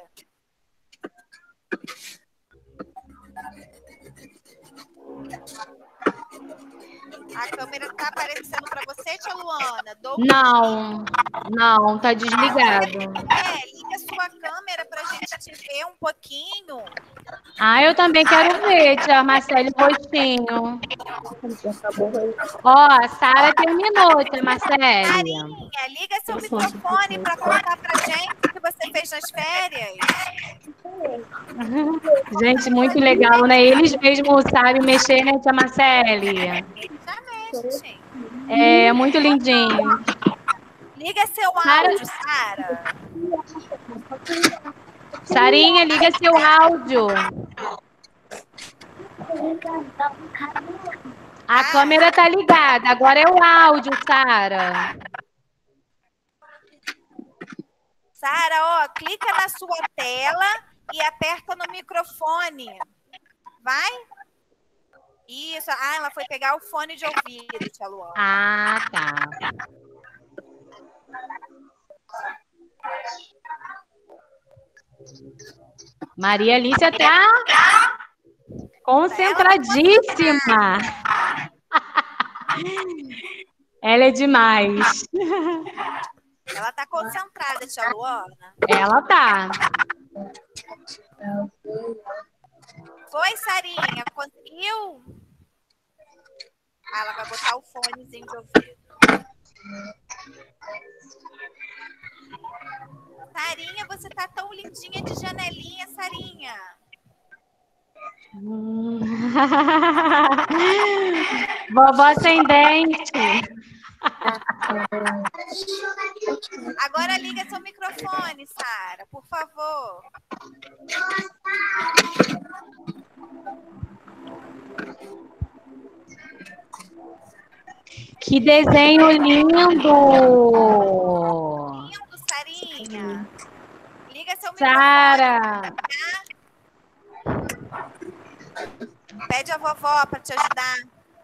A câmera tá aparecendo para você, tia Luana? Não, tá desligado. Liga sua câmera pra gente te ver um pouquinho. Eu também quero ver, tia Marcele, o rostinho. Ó, a Sara terminou, tia Marcele. Sarinha, liga seu microfone para contar pra gente o que você fez nas férias. Gente, muito legal, né? Eles mesmos sabem mexer, né, tia Marcele? Exatamente. É muito lindinho. Liga seu áudio, Sara. Sarinha, liga seu áudio. A câmera tá ligada, agora é o áudio, Sara. Sara, ó, clica na sua tela e aperta no microfone. Vai? Isso. Ela foi pegar o fone de ouvido, tia Luana. Tá. Maria Alicia tá concentradíssima. Ela é demais. Ela tá concentrada, tia Luana. Ela tá. Foi, Sarinha? Conseguiu? Ela vai botar o fonezinho de ouvido. Sarinha, você tá tão lindinha de janelinha, Sarinha. Vovó sem dente. Agora liga seu microfone, Sara, por favor. Que desenho lindo! Lindo, Sarinha. Liga seu microfone. Sara! Pede a vovó para te ajudar.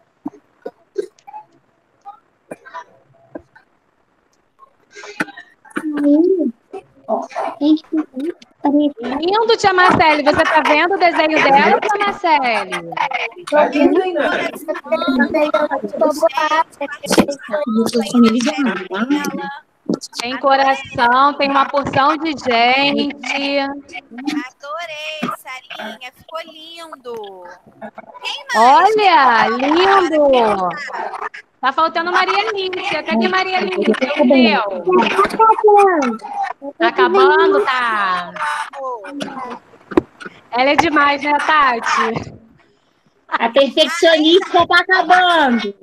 Lindo, tia Marcele. Você tá vendo o desenho dela, tia Marcele? Tem coração, tem uma porção de gente. Adorei, Sarinha. Ficou lindo. Quem mais? Olha, lindo. Tá faltando Maria Lícia. Cadê Maria Lícia? Tá acabando, tá? Ela é demais, né, Tati? A perfeccionista tá acabando.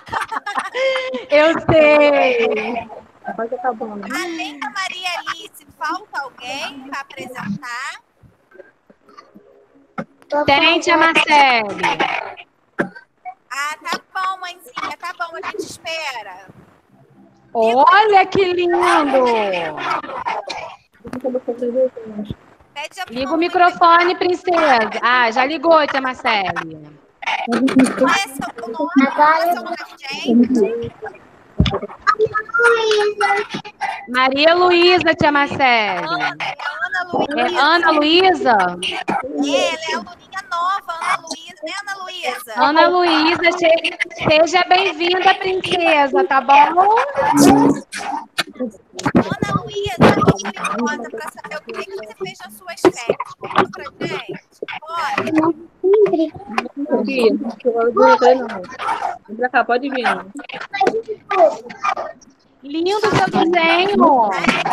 Eu sei. Pode acabando. Além da Maria Alice, falta alguém para apresentar? Tem, tia Marcele. Tá bom, mãezinha. Tá bom, a gente espera. Olha que lindo. Liga o microfone, princesa. Já ligou, tia Marcele. Qual é seu nome, gente? Maria Luísa, tia Marcele. Ana Luísa? Ela é a aluninha nova, Ana Luísa, né, Ana Luísa? Ana Luísa, seja bem-vinda, princesa, tá bom? Ana Luísa, eu tô curiosa para saber o que você fez nas suas férias. Conta pra gente. Bora. Vem pra cá, pode vir. Lindo seu desenho.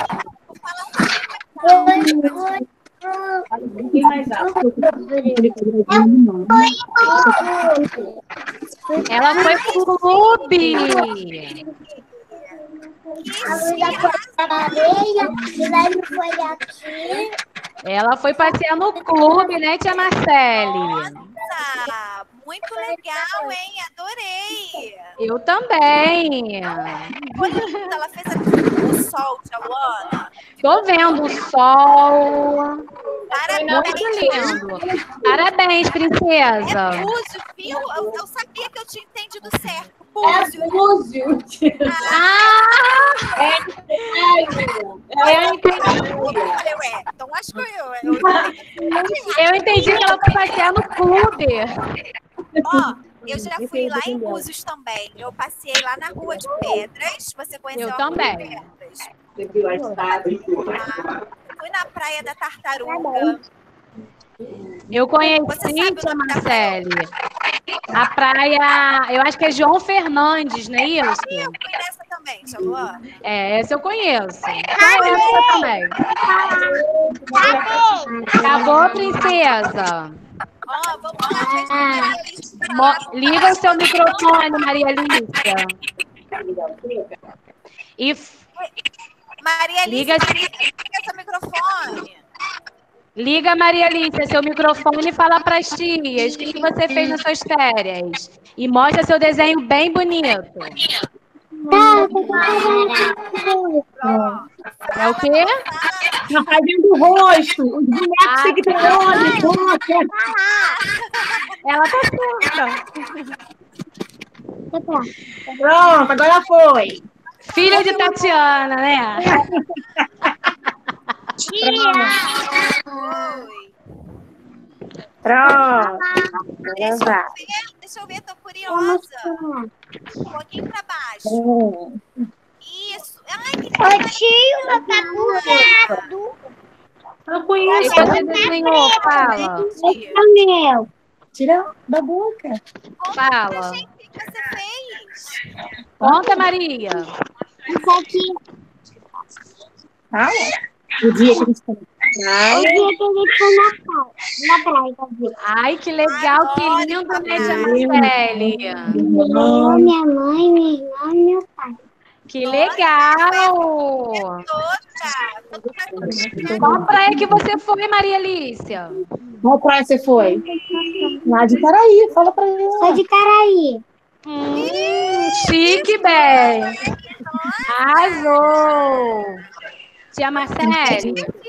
Ela foi pro clube. A Luísa foi na areia, o Guilherme foi aqui. Ela foi passear no clube, né, tia Marcele? Nossa, muito legal, hein? Adorei. Eu também. Foi lindo. Ela fez o sol, tia Luana. Tô vendo o sol. Parabéns. Muito lindo. Parabéns, princesa. É Búzio, viu? Eu sabia que eu tinha entendido certo. Búzio. Búzio. Eu entendi. Eu falei, ué, então acho que Eu entendi que ela foi passear no clube. Ó, eu já fui lá em Búzios também. Eu passei lá na Rua de Pedras. Você conheceu Eu a Rua também. de Pedras? Fui na Praia da Tartaruga. Eu conheci, Você sabe o tia nome da praia? Marcele, a praia, eu acho que é João Fernandes, não é isso? Eu fui nessa também, tia Luana. É, essa eu conheço. Conheço também. Acabou, princesa? Ó, vamos lá, gente. Liga o seu microfone, Maria Lícia. E Maria liga, Lícia, liga seu microfone. liga, Maria Lícia, seu microfone e fala para as tias o que você fez nas suas férias. E mostra seu desenho bem bonito. É o quê? Tá fazendo o rosto. Os bonecos têm que ter olhos. Ela tá surda. Pronto, agora foi. Filha de Tatiana, né? Oi. Pronto. Deixa eu ver, tô curiosa. Um pouquinho pra baixo. Isso. Ai, que Ô tio, meu tá bugado. Eu O conheço. que você desenhou? Fala. Meu. Tira da boca. Fala. O que você fez? Conta, Maria. Isso aqui. Fala. O dia que a gente foi. O dia que a gente foi na praia. Ai, que legal, que lindo, né, tia Marcele? Eu, minha mãe, minha irmã e meu pai. Que legal! Qual praia que você foi, Maria Lícia? Qual praia você foi? Lá de Caraí. Fala pra ela. Sou de Caraí. Chique, bem. Arrasou! Tia Marcele?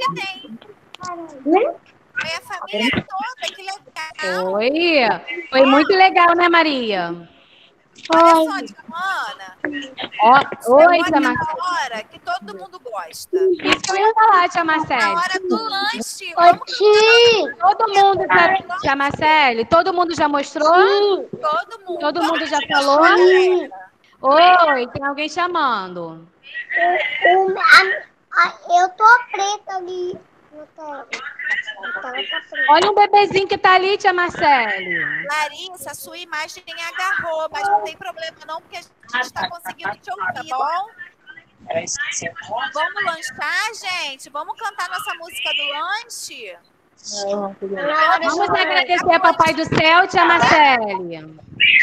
Foi a família toda, que legal. Foi muito legal, né, Maria? Olha só, tia Ana. Oi, tia Marcele. Hora que todo mundo gosta. Isso que eu ia falar, tia Na Marcele. hora do lanche. Ô tio. Todo mundo, tia Marcele, todo mundo já mostrou? Todo mundo. Todo mundo já falou? Oi, tem alguém chamando. Eu tô preta ali. Olha um bebezinho que tá ali, tia Marcele. Larissa, sua imagem agarrou, mas não tem problema não, porque a gente está conseguindo te ouvir, tá bom? Vamos lanchar, gente? Vamos cantar nossa música do lanche? Vamos agradecer a Papai do Céu, tia Marcele.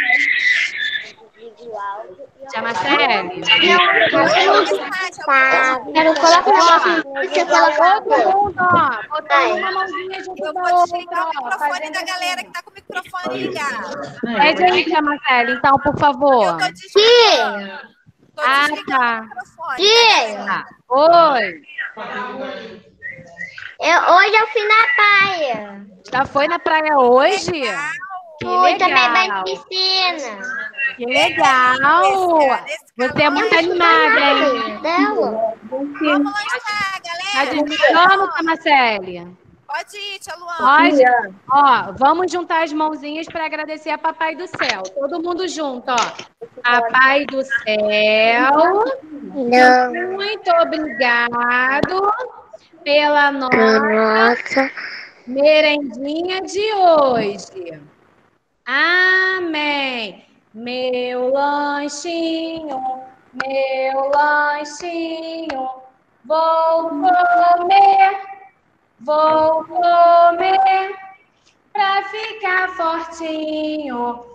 Tia Marcele. Quero colocar Todo mundo, ó, botando uma mãozinha junto Eu da vou desligar o outra, ó, microfone fazendo da galera assim. que tá com o microfone ligado. Pede aí, tia Marcele, então, por favor. Eu tô desligando. Tô Ah, desligando tá. o microfone. Ah, oi. Hoje eu fui na praia. Já foi na praia hoje? Que Fui também legal. banho de piscina. Que legal. Você é muito animada, hein? Vamos lanchar, Tá galera. desligando, tia Marcele? Pode ir, tia Luana. Ó, vamos juntar as mãozinhas para agradecer a Papai do Céu. Todo mundo junto, ó. Papai do Céu, muito obrigado pela nossa merendinha de hoje. Amém. Meu lanchinho, vou comer pra ficar fortinho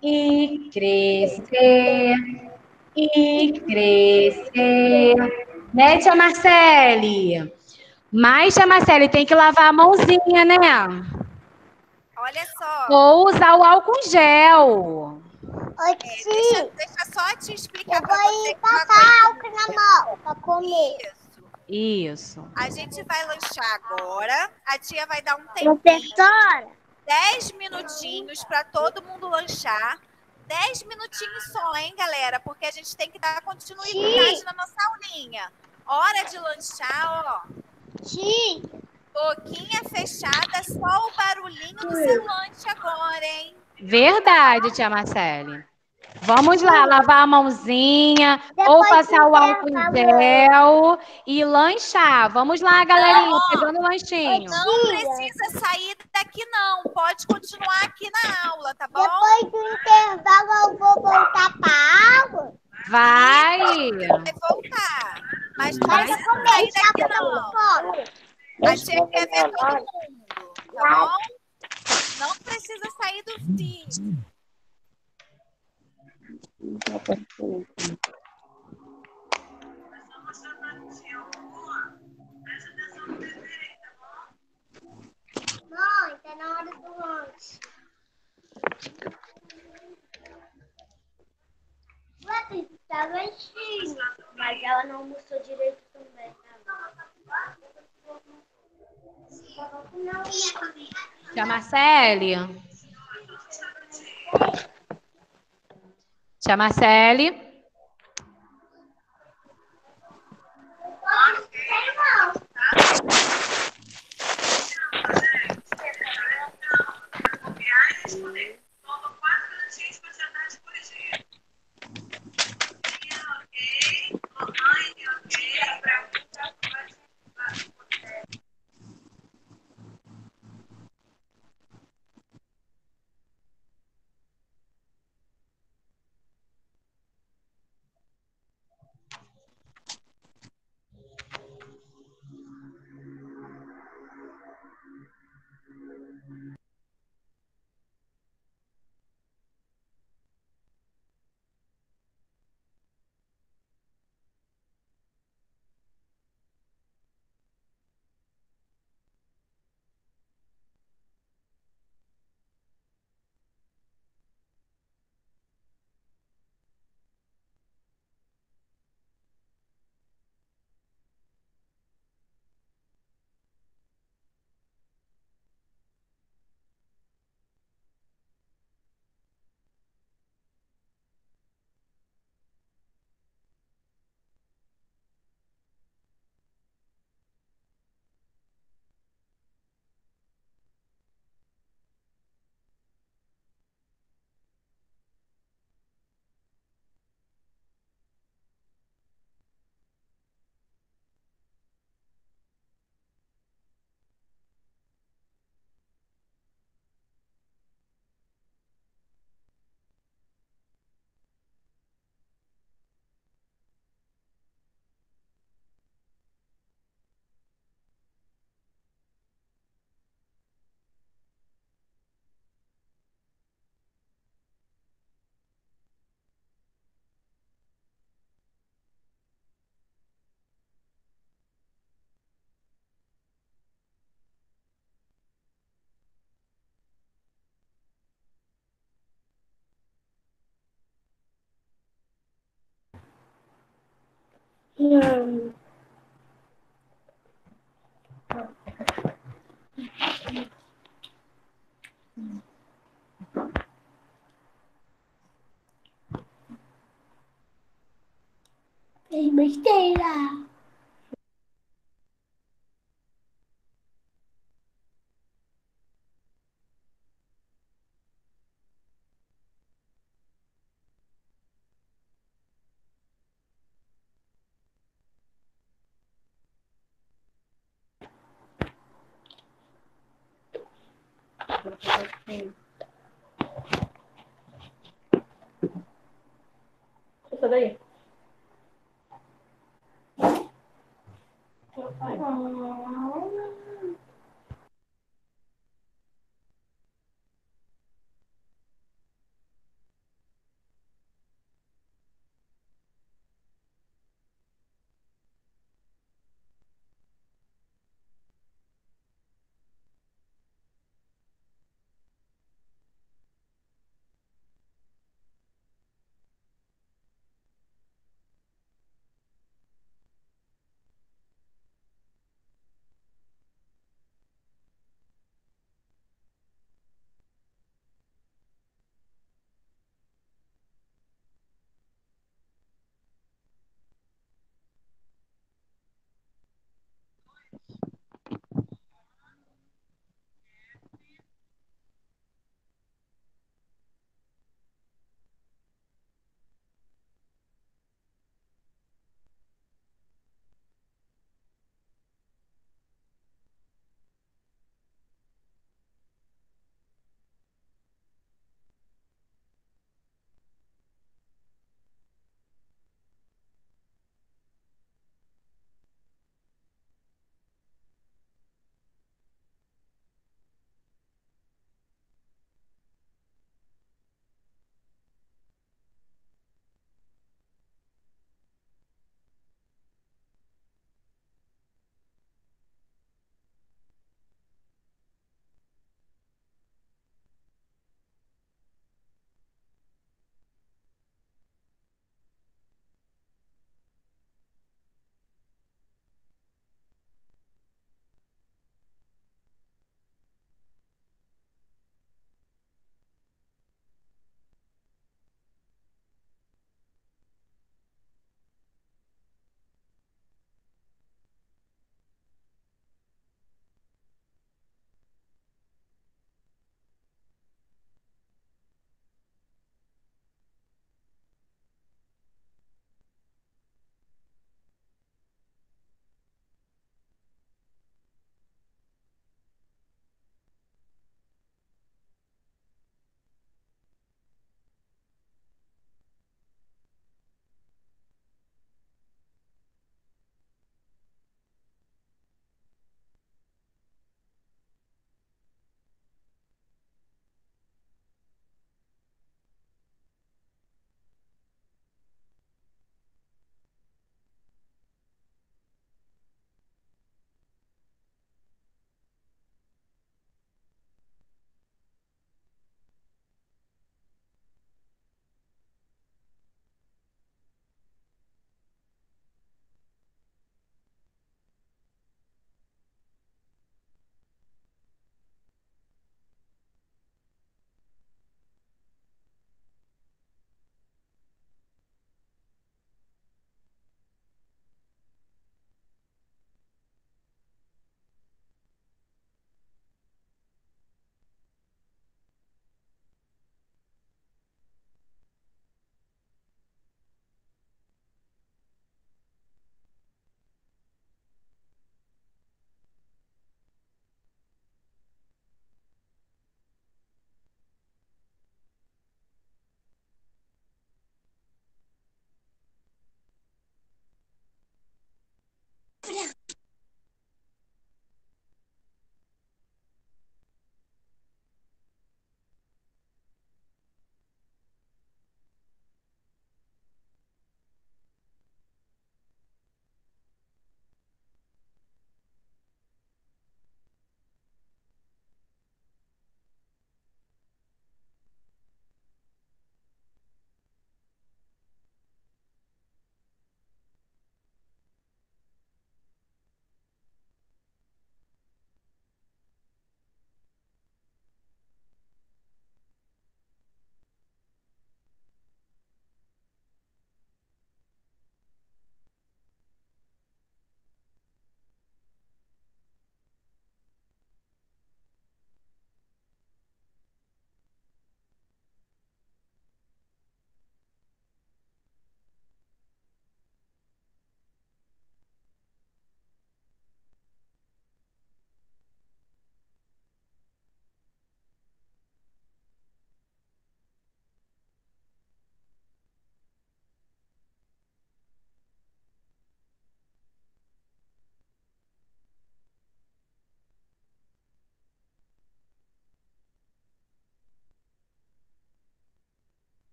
e crescer Né, tia Marcele? Mas, tia Marcele, tem que lavar a mãozinha, né? Olha só. Ou usar o álcool gel. Deixa só te explicar Eu para vou você ir que uma passar álcool coisa. na mão pra comer. Isso. Isso. A gente vai lanchar agora. A tia vai dar um tempinho. Professora, 10 minutinhos para todo mundo lanchar. 10 minutinhos só, hein, galera? Porque a gente tem que dar continuidade na nossa aulinha. Hora de lanchar, ó. tia, Boquinha fechada, só o barulhinho do seu lanche agora, hein? Verdade, tia Marcele. Vamos lá, lavar a mãozinha, Depois ou passar o do álcool em gel e lanchar. Vamos lá, galerinha, pegando o lanchinho. Não precisa sair daqui, não. Pode continuar aqui na aula, tá bom? depois do intervalo eu vou voltar pra aula. Vai! Vai voltar. Mas não Vai. precisa Comer, sair tá daqui, com não. fome. A tia quer ver todo mundo, tá bom? Não precisa sair do vídeo. Mãe, tá na hora do lanche. Vai tá lanchinho. Mas ela não almoçou direito também. Não ia comer. Tia Marcele. Tia Marcele. Fez besteira. Essa daí.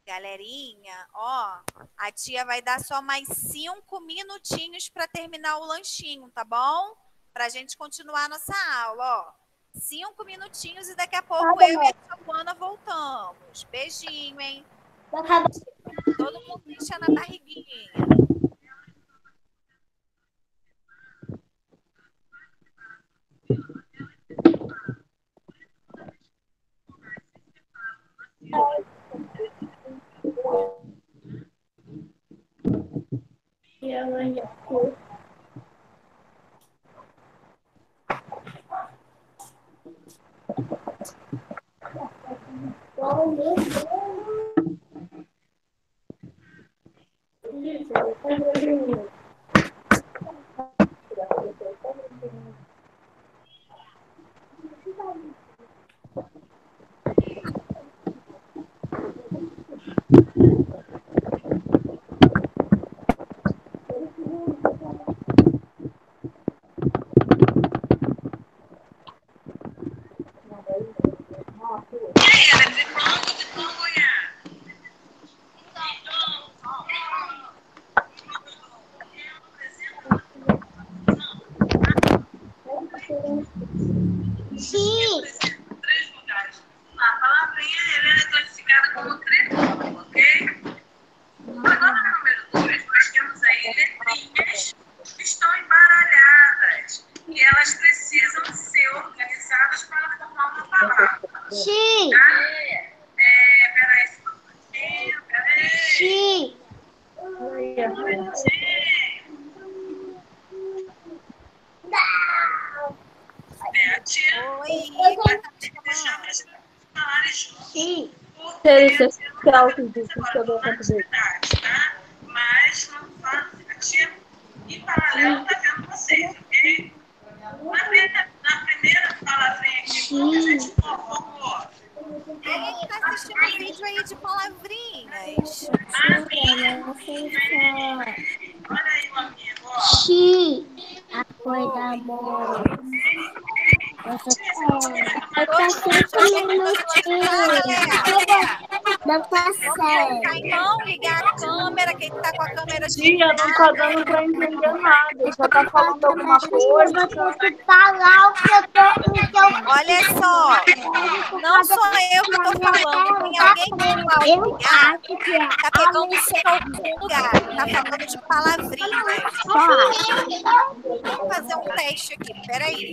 Galerinha, ó, a tia vai dar só mais 5 minutinhos para terminar o lanchinho, tá bom? Pra gente continuar a nossa aula, ó. 5 minutinhos e daqui a pouco eu e a tia Luana voltamos. Beijinho, hein? Todo mundo enchendo a barriguinha. Sim. A palavrinha é classificada como triângulo, ok? Agora, número 2, nós temos aí letrinhas que estão embaralhadas e elas precisam ser organizadas para formar uma palavra. Sim. Tá? Peraí, só um pouquinho, peraí. Sim. A tia Oi, deixou para as falarem juntos. Sim. Social que diz que eu dou conta dele. Tá? Mas não faz a tia em paralelo está vendo vocês, ok? Na primeira palavrinha aqui, como a gente formou? quem tá assistindo o vídeo aí de palavrinhas? Olha aí, o amigo, ó. Sim. Não consegue. Caimão, ligar a câmera, quem tá com a câmera Tia, não tá dando pra entender nada. Já tá falando alguma coisa. Falar o que eu tô. Olha só, não sou eu que tô falando, tem alguém com o áudio ligado, tá pegando o som em algum lugar, tá falando de palavrinhas. Vamos fazer um teste aqui, peraí.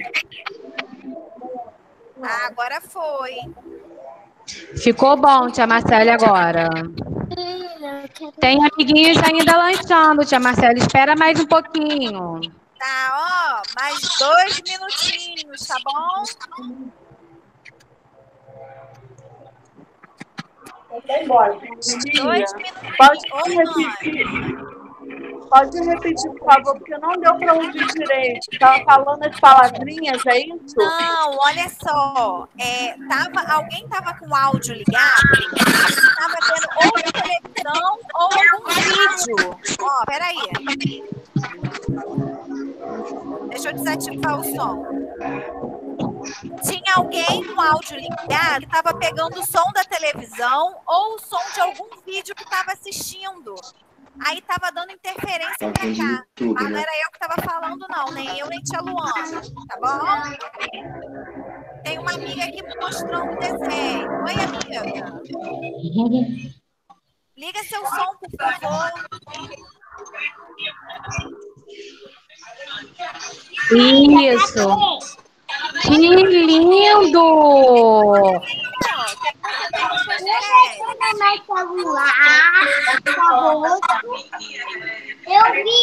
Ah, agora foi. Ficou bom, tia Marcele, agora. Tem amiguinhos ainda lanchando, tia Marcele. Espera mais um pouquinho. Tá, ó, mais 2 minutinhos, tá bom? Vai embora. 2 Tia, minutinhos. pode Oi, repetir? Pode repetir, por favor, porque não deu para ouvir direito. Tava falando as palavrinhas, é isso? Não, olha só. Alguém tava com o áudio ligado, tava vendo ou televisão ou algum vídeo. Ó, peraí. Deixa eu desativar o som. Tinha alguém com o áudio ligado que tava pegando o som da televisão ou o som de algum vídeo que tava assistindo. Aí tava dando interferência pra cá. Mas não era eu que tava falando, não. Nem eu, nem tia Luana. Tá bom? Tem uma amiga aqui mostrando o desenho. Oi, amiga. Liga seu som, por favor. Isso. Que lindo! Eu vi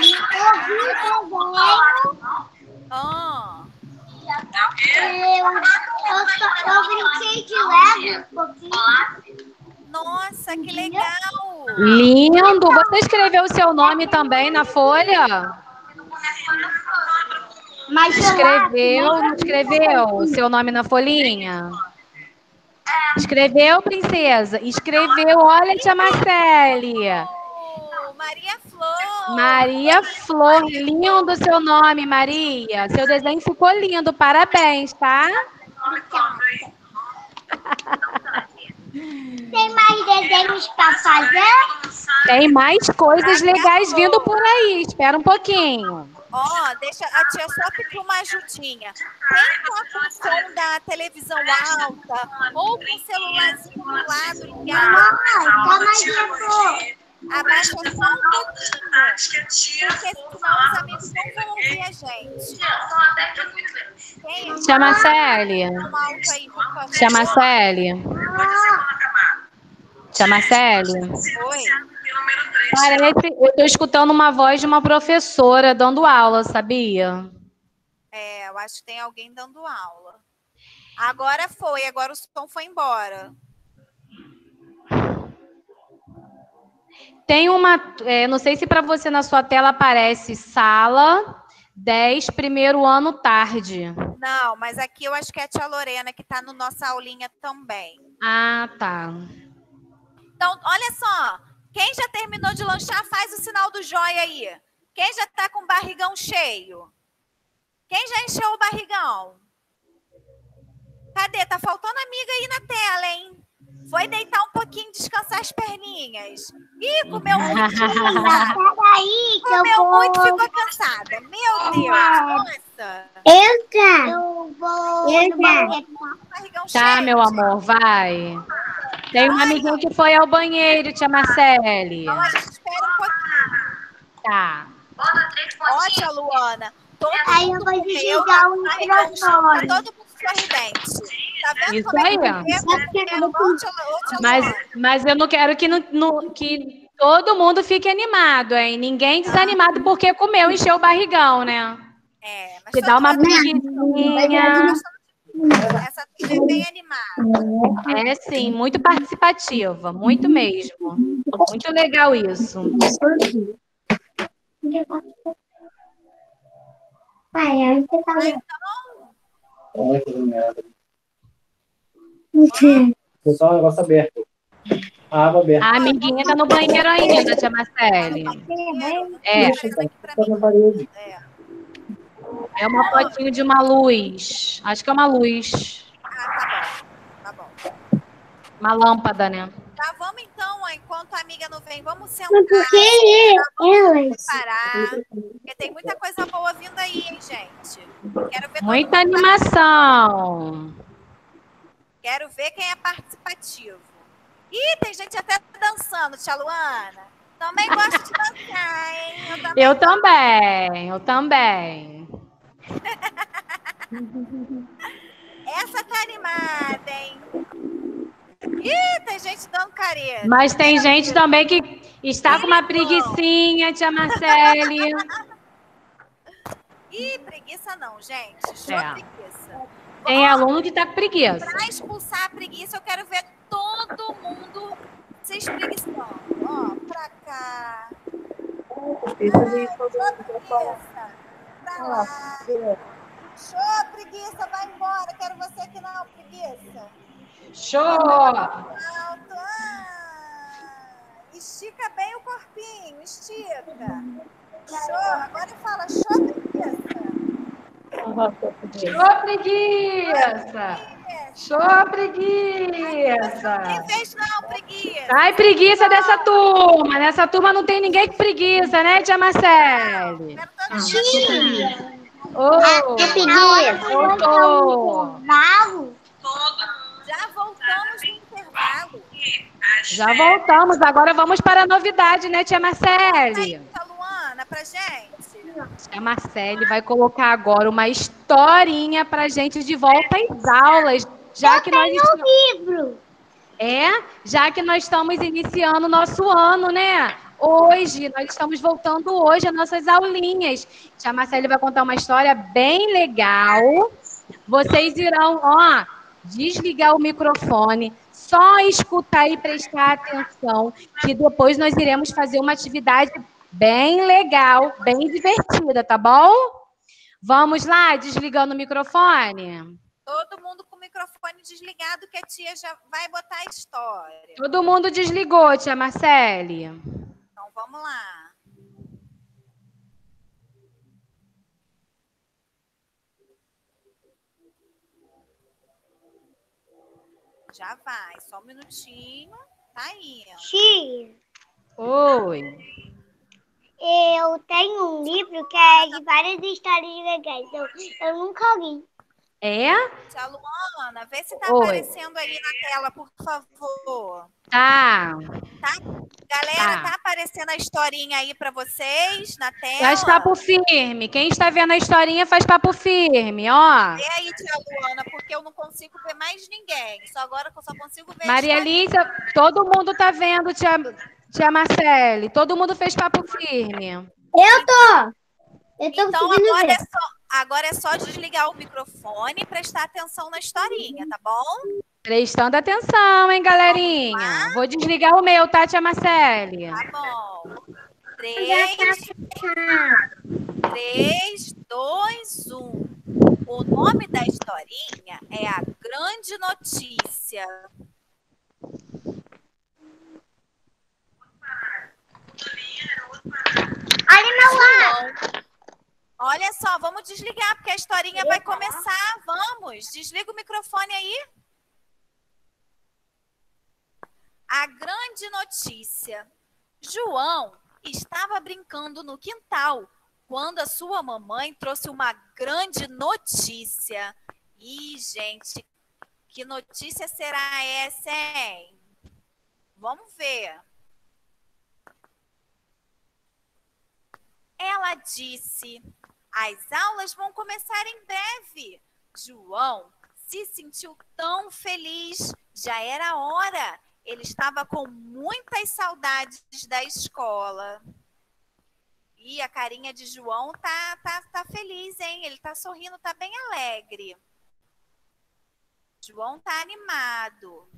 eu brinquei de leve um pouquinho. Nossa, que legal! Lindo! Você escreveu o seu nome também na folha? Mas escreveu, não escreveu o seu nome na folhinha? Escreveu, princesa? Escreveu, olha, tia Marcele. Maria Flor. Maria Flor, lindo o seu nome, Maria. Seu desenho ficou lindo, parabéns, tá? Tem mais desenhos para fazer? Tem mais coisas legais vindo por aí. Espera um pouquinho. Ó, deixa a tia só pedir uma ajudinha. Quem tá com o som da televisão alta ou com o celularzinho do lado ligado, Calma aí, abaixa só um pouquinho, porque senão os amigos não vão ouvir a gente. Quem Tia Marcele. tá alto aí, por favor? Tia Marcele. Tia Marcele. Oi. Parece, eu tô escutando uma voz de uma professora dando aula, sabia? É, eu acho que tem alguém dando aula. Agora o som foi embora. Tem uma, não sei se para você na sua tela aparece sala 10, primeiro ano, tarde. Não, mas aqui eu acho que é a tia Lorena que está no nossa aulinha também. Ah, tá. Então, olha só. Quem já terminou de lanchar, faz o sinal do joia aí. Quem já está com o barrigão cheio? Quem já encheu o barrigão? Cadê? Tá faltando amiga aí na tela, hein? Foi deitar um pouquinho, descansar as perninhas. Ih, comeu muito, ficou cansada. Peraí, que eu Comeu vou... muito, ficou cansada. Meu Deus, nossa. Entra. Eu vou... Barrigão Tá, cheio. meu amor, vai. Tem uma amiguinha que foi ao banheiro, tia Marcele. Então a gente espera um pouquinho. Tá. Ó, tia Luana. Todo Aí eu mundo vou comeu, desligar o barrigão cheio, microfone. tá todo mundo sorridente. Tá vendo Isso como é aí, que ó. é bom, tia Luana? Mas eu não quero que todo mundo fique animado, hein? Ninguém desanimado porque comeu, encheu o barrigão, né? É, mas Que todo dá uma mundo preguicinha. essa turma é bem animada. É, sim, muito participativa, muito mesmo. Muito legal isso. Pai, você tá Foi só um negócio aberto. A aba aberta. A amiguinha tá no banheiro ainda, tia Marcele. É, Na parede. é uma fotinho de uma luz. Acho que é uma luz. Ah, tá bom. Uma lâmpada, né? Tá, vamos então, ó, enquanto a amiga não vem, vamos sentar, Mas por que elas? parar, porque tem muita coisa boa vindo aí, hein, gente? Quero ver todo Muita mundo animação. Quero ver quem é participativo. Ih, tem gente até dançando, tia Luana. Também gosto de dançar, hein? Eu também. Essa tá animada, hein? Ih, tem gente dando careta. Mas tem gente também que está com uma preguicinha, tia Marcele. Ih, preguiça não, gente. Show preguiça. Tem aluno que tá com preguiça. Pra expulsar a preguiça, eu quero ver todo mundo se espreguiçando. Ó, pra cá. Preguiça. Pra lá. Show, preguiça, vai embora. Quero você aqui não, preguiça. Show! Alto. Estica bem o corpinho, estica. Show. Agora fala, show, preguiça. Show, preguiça! Show, preguiça! Nem fez não, preguiça. Ai, preguiça dessa turma. Nessa turma não tem ninguém com preguiça, né, tia Marcele? Voltou. Já voltamos no intervalo. Já voltamos. Agora vamos para a novidade, né, tia Marcele? Tá, Luana, pra gente. A Marcele vai colocar agora uma historinha pra gente de volta às aulas, já que nós livro. já que nós estamos iniciando o nosso ano, né? Hoje, nós estamos voltando hoje às nossas aulinhas. Tia Marcele vai contar uma história bem legal. Vocês irão, desligar o microfone, só escutar e prestar atenção, que depois nós iremos fazer uma atividade bem legal, bem divertida, tá bom? Vamos lá, desligando o microfone? Todo mundo com o microfone desligado, que a tia já vai botar a história. Todo mundo desligou, tia Marcele? Então, vamos lá. Já vai, só um minutinho. Tá indo. Tia, Oi. eu tenho um livro que é de várias histórias legais. Eu nunca li. É? Tia Luana, vê se tá Oi. aparecendo aí na tela, por favor. Tá. Galera, Tá. tá aparecendo a historinha aí pra vocês na tela? Faz papo firme. Quem está vendo a historinha faz papo firme, ó. Vê aí, tia Luana, porque eu não consigo ver mais ninguém. Só agora que eu só consigo ver Maria a historinha. Lígia, todo mundo tá vendo, tia Marcele. Todo mundo fez papo firme. Eu tô Então conseguindo ver. agora é só desligar o microfone e prestar atenção na historinha, tá bom? Prestando atenção, hein, galerinha? Vou desligar o meu, tá, tia Marcele? Tá bom. Já 3, 2, 1. O nome da historinha é A Grande Notícia. Olha meu lado. Olha só, vamos desligar, porque a historinha vai começar. Vamos, desliga o microfone aí. A grande notícia. João estava brincando no quintal quando a sua mamãe trouxe uma grande notícia. Ih, gente, que notícia será essa, hein? Vamos ver. Ela disse: as aulas vão começar em breve. João se sentiu tão feliz. Já era hora. Ele estava com muitas saudades da escola. E a carinha de João tá feliz, hein? Ele tá sorrindo, tá bem alegre. João tá animado.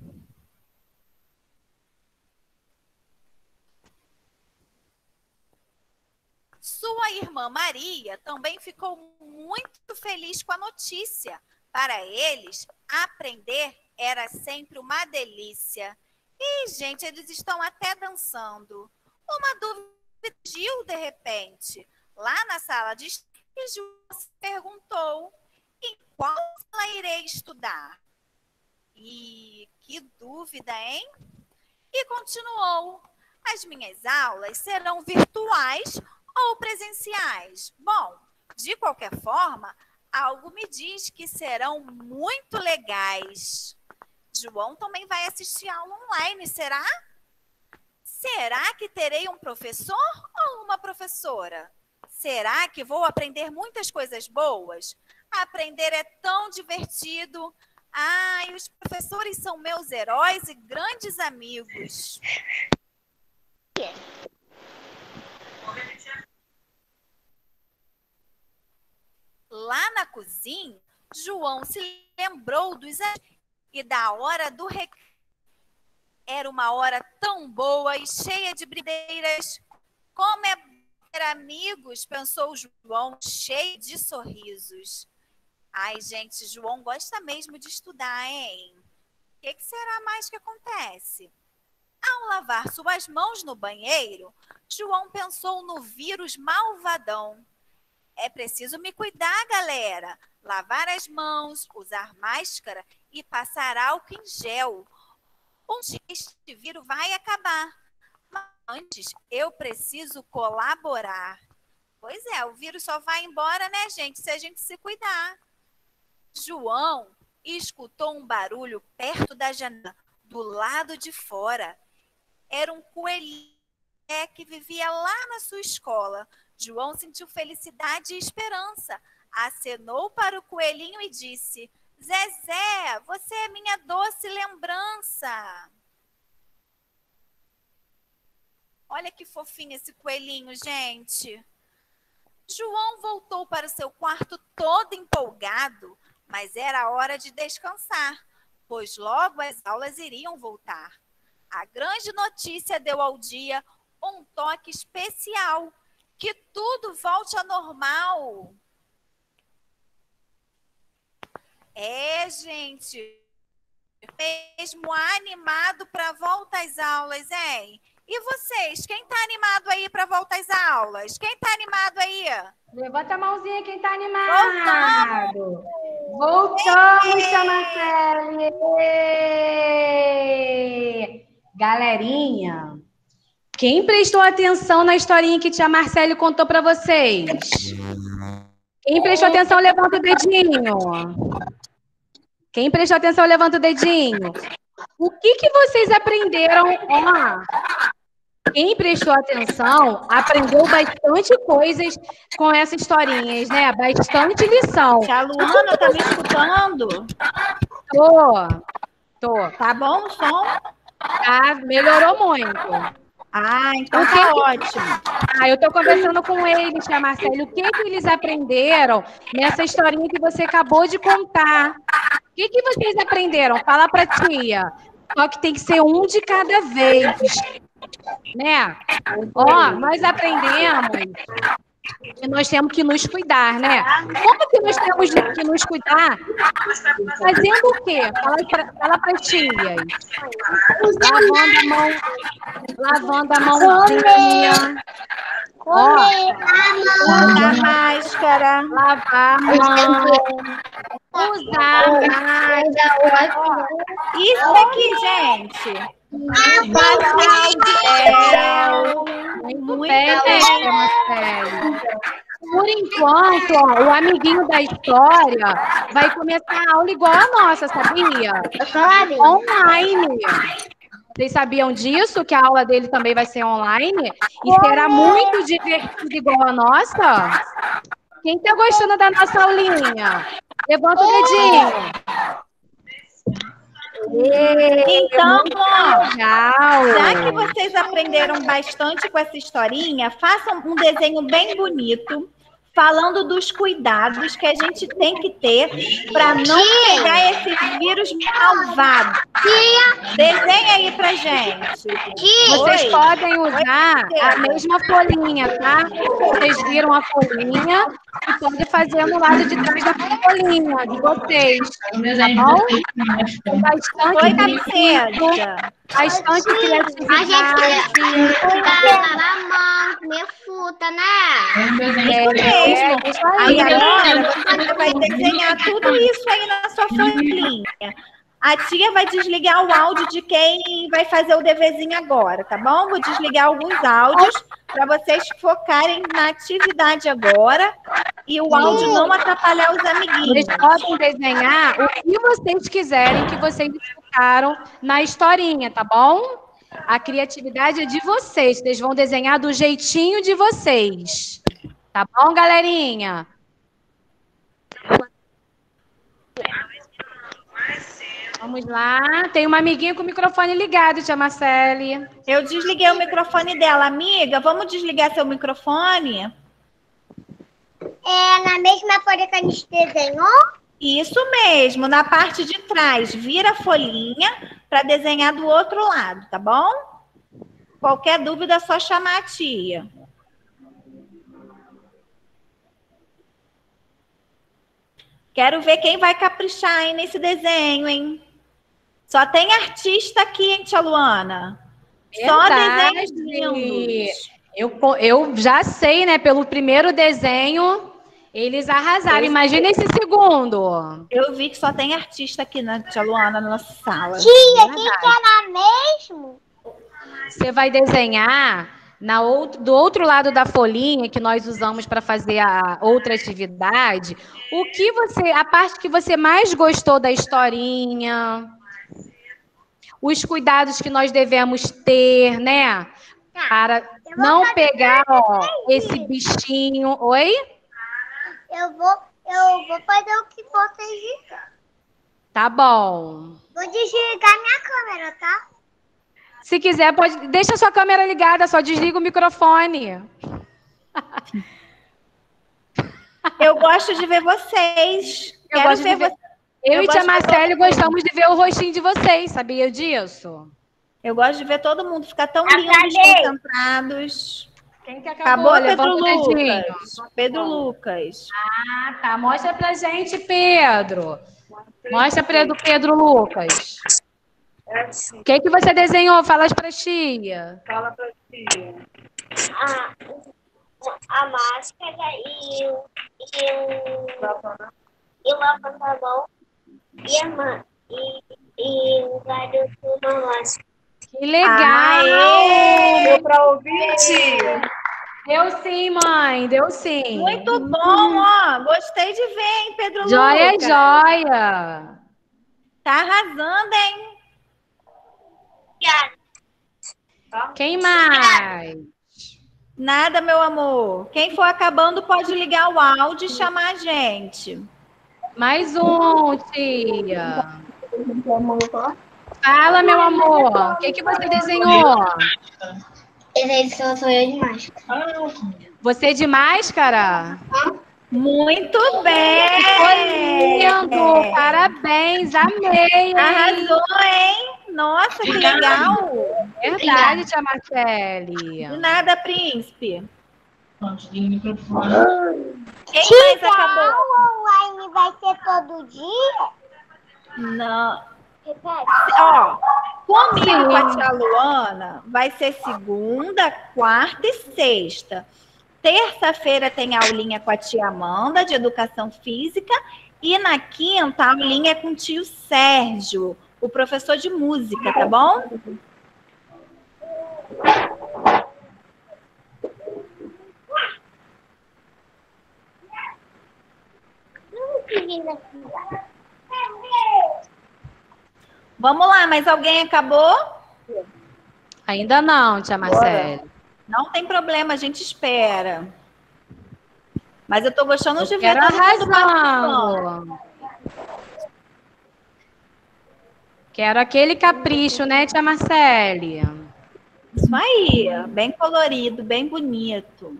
Sua irmã Maria também ficou muito feliz com a notícia. Para eles, aprender era sempre uma delícia. E, gente, eles estão até dançando. Uma dúvida surgiu de repente. Lá na sala de estudo, João se perguntou: em qual sala irei estudar? E que dúvida, hein? E continuou: as minhas aulas serão virtuais ou presenciais? Bom, de qualquer forma, algo me diz que serão muito legais. João também vai assistir aula online, será? Será que terei um professor ou uma professora? Será que vou aprender muitas coisas boas? Aprender é tão divertido. E os professores são meus heróis e grandes amigos. Lá na cozinha, João se lembrou dos e da hora do recreio. Era uma hora tão boa e cheia de brincadeiras. Como é ter amigos, pensou João, cheio de sorrisos. Ai, gente, João gosta mesmo de estudar, hein? O que será mais que acontece? Ao lavar suas mãos no banheiro, João pensou no vírus malvadão. É preciso me cuidar, galera. Lavar as mãos, usar máscara e passar álcool em gel. Um dia este vírus vai acabar. Mas antes, eu preciso colaborar. Pois é, o vírus só vai embora, né, gente, se a gente se cuidar. João escutou um barulho perto da janela, do lado de fora. Era um coelhinho que vivia lá na sua escola. João sentiu felicidade e esperança. Acenou para o coelhinho e disse: Zezé, você é minha doce lembrança. Olha que fofinho esse coelhinho, gente. João voltou para o seu quarto todo empolgado, mas era hora de descansar, pois logo as aulas iriam voltar. A grande notícia deu ao dia um toque especial, que tudo volte ao normal. Gente, mesmo animado para a volta às aulas, hein? E vocês, quem está animado aí para a volta às aulas? Quem está animado aí? Levanta a mãozinha quem está animado. Voltamos, tia Marcele! Galerinha, quem prestou atenção na historinha que tia Marcele contou para vocês? Quem prestou atenção, levanta o dedinho. Quem prestou atenção, levanta o dedinho. O que vocês aprenderam? Ó, quem prestou atenção aprendeu bastante coisas com essas historinhas, né? Bastante lição. Tia Luana, tá me escutando? Tô. Tá bom o som? Tá, melhorou muito. Ah, então tá ótimo. Eu tô conversando com eles, tia Marcele. O que eles aprenderam nessa historinha que você acabou de contar? O que vocês aprenderam? Fala pra tia. Só que tem que ser um de cada vez. Né? Ó, nós aprendemos que nós temos que nos cuidar, né? Como que nós temos que nos cuidar? Fazendo o quê? Fala para as tias. Lavando a mãozinha. Usar máscara. Lavar a mão. Usar máscara. Isso aqui, gente. Muito bem, Marcele. Por enquanto, ó, o amiguinho da história vai começar a aula igual a nossa, sabia? Online. Vocês sabiam disso? Que a aula dele também vai ser online? E será muito divertido igual a nossa? Quem tá gostando da nossa aulinha? Levanta o dedinho. Então, ó, já que vocês aprenderam bastante com essa historinha, façam um desenho bem bonito, falando dos cuidados que a gente tem que ter para não pegar esse vírus malvado. Desenha aí pra gente. Vocês podem usar a mesma folhinha, tá? Vocês viram a folhinha e podem fazer no lado de trás da folhinha de vocês. Tá bom? Bastante criatividade. A gente precisa cuidar, lavar a mão, comer fruta, né? Aí agora você vai desenhar tudo isso aí na sua folhinha. A tia vai desligar o áudio de quem vai fazer o deverzinho agora, tá bom? Vou desligar alguns áudios para vocês focarem na atividade agora e o áudio não atrapalhar os amiguinhos. Vocês podem desenhar o que vocês quiserem que vocês explicaram na historinha, tá bom? A criatividade é de vocês. Vocês vão desenhar do jeitinho de vocês. Tá bom, galerinha? Vamos lá. Tem uma amiguinha com o microfone ligado, tia Marcele. Eu desliguei o microfone dela. Amiga, vamos desligar seu microfone? Na mesma folha que a gente desenhou? Isso mesmo, na parte de trás. Vira a folhinha para desenhar do outro lado, tá bom? Qualquer dúvida é só chamar a tia. Quero ver quem vai caprichar aí nesse desenho, hein? Só tem artista aqui, hein, tia Luana? Só desenhos lindos. Eu já sei, né? Pelo primeiro desenho, eles arrasaram. Imagina esse segundo. Eu vi que só tem artista aqui, né, tia Luana, na nossa sala. Tia, quem que era mesmo? Você vai desenhar do outro lado da folhinha que nós usamos para fazer a outra atividade. A parte que você mais gostou da historinha, os cuidados que nós devemos ter, né? Para não pegar, esse bichinho. Oi? Eu vou fazer o que vocês disseram. Tá bom. Vou desligar minha câmera, tá? Se quiser, deixa a sua câmera ligada, só desliga o microfone. Eu gosto de ver vocês. Quero ver vocês. Eu e tia Marcele gostamos de ver o rostinho de vocês, sabia disso? Eu gosto de ver todo mundo ficar tão lindos, concentrados. Quem que acabou? Pedro Lucas. Pedro Lucas. Ah, tá. Mostra pra gente, Pedro. Mostra para Pedro Lucas. O que você desenhou? Fala pra tia. Fala pra tia. A máscara e o e lava a mão e vai do fundo. Que legal! Deu para ouvir, tia? Deu sim, mãe, deu sim. Muito bom, ó. Gostei de ver, hein, Pedro Joia, Lucas? joia. Tá arrasando, hein? Quem mais? Nada, meu amor. Quem for acabando pode ligar o áudio e chamar a gente. Mais um, tia. Fala, meu amor. O que você desenhou? Esse sou eu de máscara. Você de máscara? Muito bem! Foi lindo! Parabéns, amei! Hein? Arrasou, hein? Nossa, que legal! Verdade, tia Marcele. De nada, príncipe. Quem Tia, mais acabou? o online vai ser todo dia? Não. Repete. Ó, comigo com a tia Luana vai ser segunda, quarta e sexta. Terça-feira tem aulinha com a tia Amanda de educação física e na quinta a aulinha é com o tio Sérgio, o professor de música, tá bom? Vamos lá, mas alguém acabou? Ainda não, tia Marcele. Não tem problema, a gente espera. Mas eu tô gostando de ver Quero todo mundo participando. arrasando. Quero aquele capricho, né, tia Marcele? Isso aí, bem colorido, bem bonito.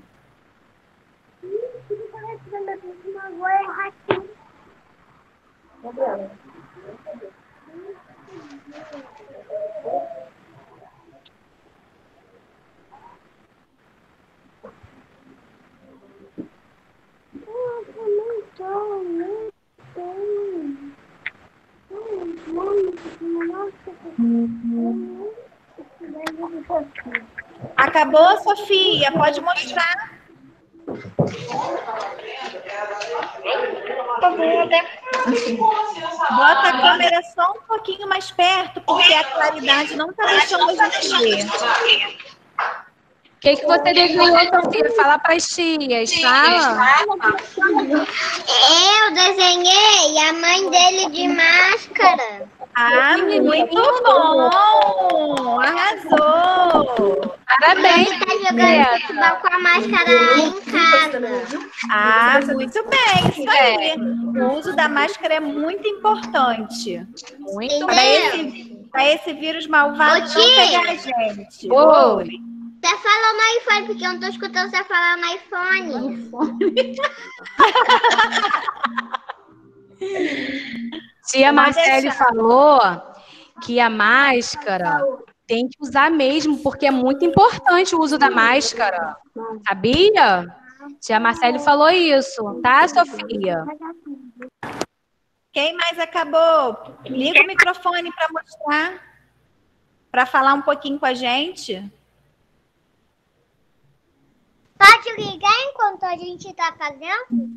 Acabou, Sofia? Pode mostrar. Bota a câmera só um pouquinho mais perto, porque a claridade não está deixando a gente ver. O que você desenhou, Sofia? Fala para as tias, fala. Eu desenhei a mãe dele de máscara. Ah, muito bom! Arrasou! Parabéns, Ele tá jogando futebol com a máscara em casa. Ah, muito bem, isso aí. O uso da máscara é muito importante. Muito Para esse vírus malvado não pegar a gente. Oi. Você fala no iPhone, porque eu não tô escutando você falar no iPhone. Tia Marcele falou que a máscara tem que usar mesmo, porque é muito importante o uso da máscara. Sabia? Tia Marcele falou isso, tá, Sofia? Quem mais acabou? Liga o microfone para mostrar, para falar um pouquinho com a gente. Pode ligar enquanto a gente tá fazendo?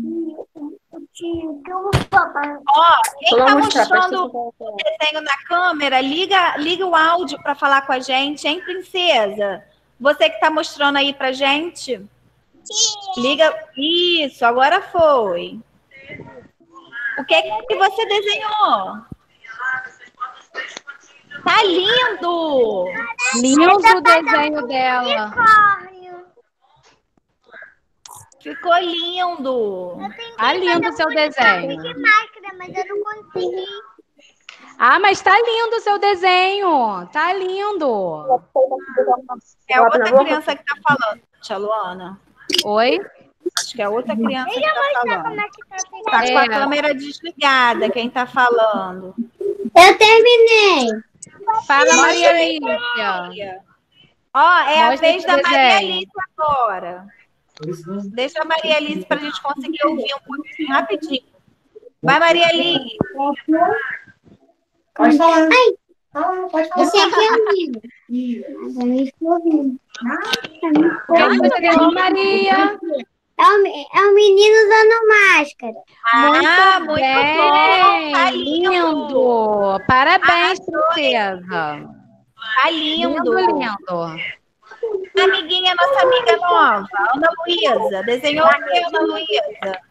Ó, quem tá mostrando o desenho na câmera, liga o áudio para falar com a gente, hein, princesa? Você que tá mostrando aí pra gente? Liga. Isso, agora foi. O que você desenhou? Tá lindo! Lindo o desenho dela. Ficou lindo. Tá lindo o seu desenho. De máscara, mas eu não consegui. Ah, mas tá lindo o seu desenho. Tá lindo. É outra criança que tá falando, tia Luana. Oi? Acho que é outra criança que tá falando. Como é que tá Tá com a câmera desligada, quem tá falando. Eu terminei. Fala, Maria Lícia. Ó, é a Mostra vez esse da Maria desenho. Alice agora. Deixa a Maria Alice pra gente conseguir ouvir um pouquinho rapidinho. Vai, Maria Alice. Pode falar. Esse aqui é o livro. O que você ganhou, Maria? É o menino usando máscara. Muito Bem, bom. Tá lindo. Parabéns, princesa. Tá lindo. Lindo. Amiguinha, nossa amiga nova, Ana Luísa. Desenhou o que, Ana Luísa?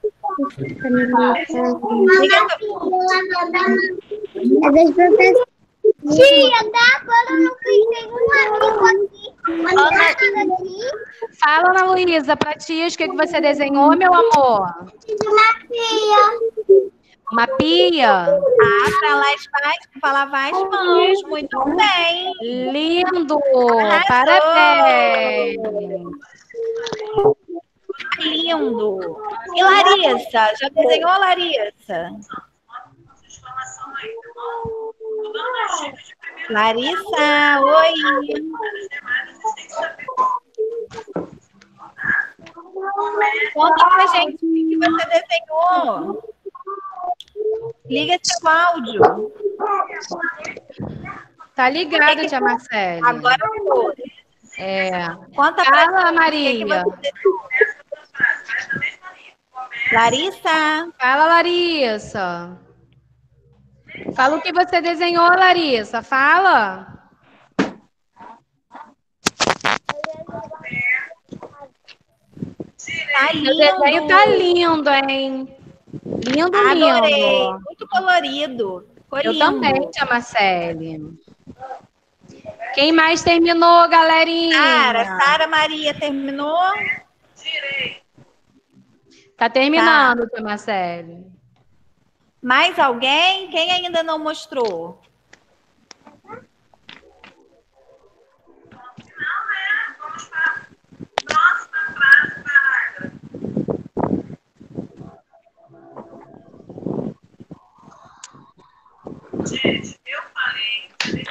Tia, agora eu não fiz nenhum amigo aqui. Fala, Ana Luísa, pra tias, o que você desenhou, meu amor? Uma tia. Uma pia? Pra lavar as mãos. Muito bem. Lindo. Arrasou. Parabéns. Lindo. E Larissa? Já desenhou, Larissa? Larissa, oi. Conta pra gente o que você desenhou. Liga seu áudio. Tá ligado, tia Marcele? Agora foi. Conta pra Fala, gente Maria. o que você desenhou. Larissa. Fala, Larissa. Fala o que você desenhou, Larissa. Fala. Tá Seu lindo. desenho tá lindo, hein? Lindo, Adorei. lindo. Muito colorido. Ficou Eu lindo. também, tia Marcele. Quem mais terminou, galerinha? Sara Maria terminou? Tá terminando, tia Marcele. Mais alguém? Quem ainda não mostrou? Gente, eu falei,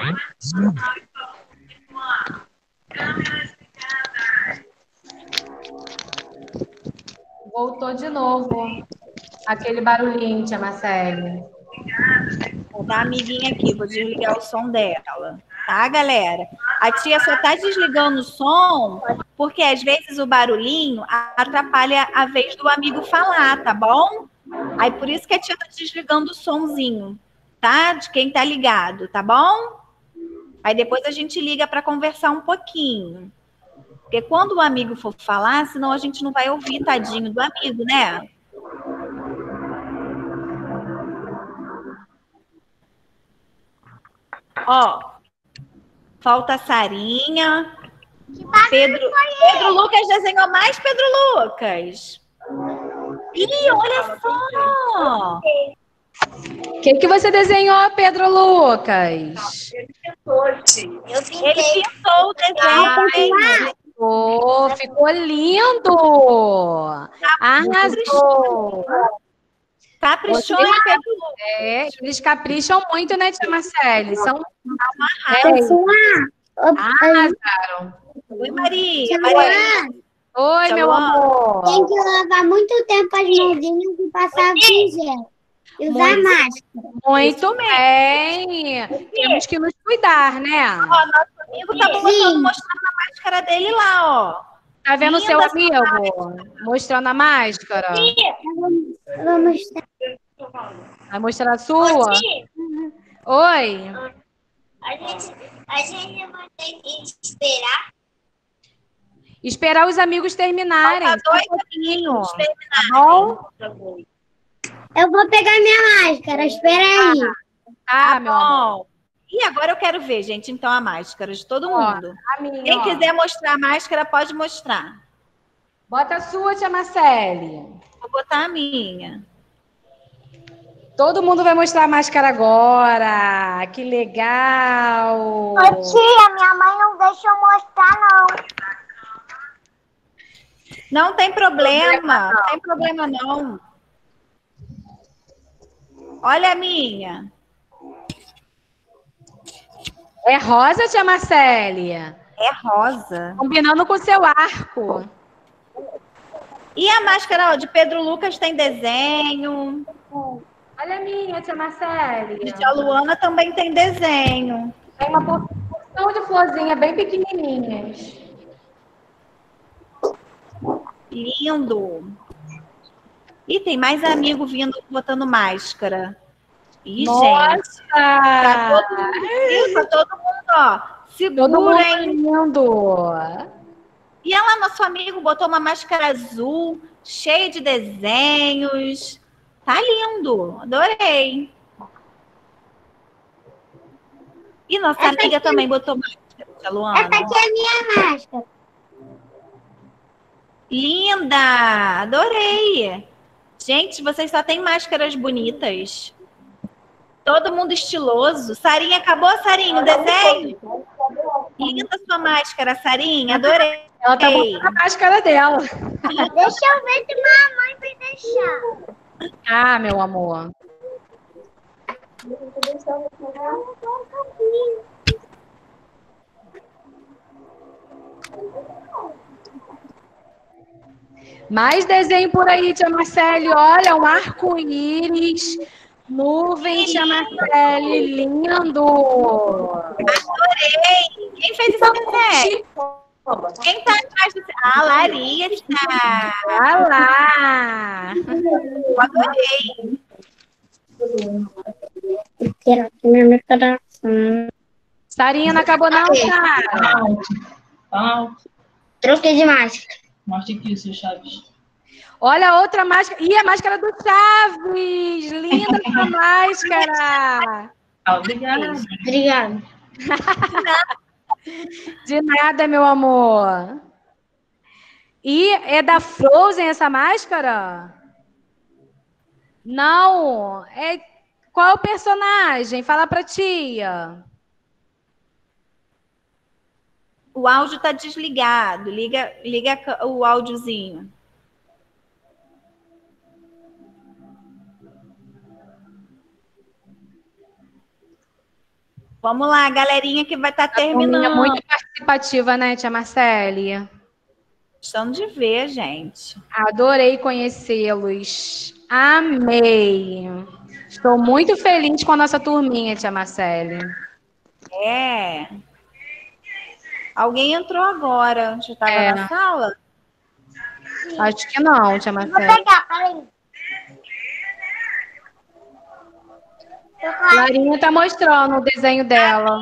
câmeras ligadas. Voltou de novo. Aquele barulhinho, tia Marcele. Vou dar a amiguinha aqui, vou desligar o som dela. Tá, galera? A tia só tá desligando o som porque às vezes o barulhinho atrapalha a vez do amigo falar, tá bom? Aí por isso que a tia tá desligando o sonzinho, tá? De quem tá ligado, tá bom? Aí depois a gente liga para conversar um pouquinho. Porque quando o amigo for falar, senão a gente não vai ouvir, tadinho do amigo, né? Ó, falta a Sarinha. Pedro Lucas desenhou mais, Pedro Lucas. Ih, olha só! O que você desenhou, Pedro Lucas? Eu Ele pintei. pintou o desenho. Ficou lindo! Arrasou! Caprichou, hein, Pedro Lucas? Eles capricham muito, né, tia Marcele? São arrasaram. Oi, Maria. Oi, meu amor. Tem que lavar muito tempo as mãozinhas e passar gel. E usar máscara. Muito bem. Temos que nos cuidar, né? Ó, nosso amigo tá mostrando a máscara dele lá, ó. Tá vendo o seu Linda amigo mostrando a máscara? Eu vou mostrar. Vai mostrar a sua? Oi. A gente vai ter que esperar. Esperar os amigos terminarem. Falta Só 2 um pouquinho. amigos terminarem. Tá bom? Eu vou pegar minha máscara, espera aí. Tá, meu amor. Bom. E agora eu quero ver, gente, então, a máscara de todo mundo. A minha, Quem ó. quiser mostrar a máscara, pode mostrar. Bota a sua, tia Marcele. Vou botar a minha. Todo mundo vai mostrar a máscara agora. Que legal. Tia, minha mãe não deixa eu mostrar, não. Não tem problema. Não tem problema, não. Olha a minha. É rosa, tia Marcele? É rosa. Combinando com o seu arco. E a máscara ó, de Pedro Lucas tem desenho. Olha a minha, tia Marcele. De tia Luana também tem desenho. Tem uma porção de florzinha bem pequenininhas. Lindo. E tem mais amigo vindo botando máscara. Ih, Nossa! gente. Tá todo mundo, ó. Todo mundo Segura, hein? lindo. E ela, nosso amigo, botou uma máscara azul, cheia de desenhos. Tá lindo. Adorei. E nossa amiga também botou máscara, Luana. Essa aqui é a minha máscara. Linda! Adorei! Gente, vocês só têm máscaras bonitas. Todo mundo estiloso. Sarinha, acabou, Sarinha, o desenho? Linda sua máscara, Sarinha. Adorei. Ela tá botando a máscara dela. Deixa eu ver se mamãe vai deixar. Ah, meu amor. Mais desenho por aí, tia Marcele. Olha, um arco-íris. Nuvem, tia Marcele. Lindo. Adorei. Quem fez esse desenho? Quem tá atrás do... Ah, Larissa. Ah lá. Eu adorei. Sarinha não acabou não, Sara. Troquei de máscara. Mostra aqui o seu Chaves. Olha a outra máscara. Ih, a máscara do Chaves. Linda essa máscara. Obrigada. Obrigada. De nada, meu amor. E é da Frozen essa máscara? Não. Qual é o personagem? Fala pra tia. O áudio tá desligado. Liga o áudiozinho. Vamos lá, galerinha que vai estar terminando. Muito participativa, né, tia Marcele? Gostando de ver, gente. Adorei conhecê-los. Amei. Estou muito feliz com a nossa turminha, tia Marcele. É. Alguém entrou agora. Já estava na sala? Acho que não, tia Marcele. Vou pegar, peraí. Larinha tá mostrando o desenho dela.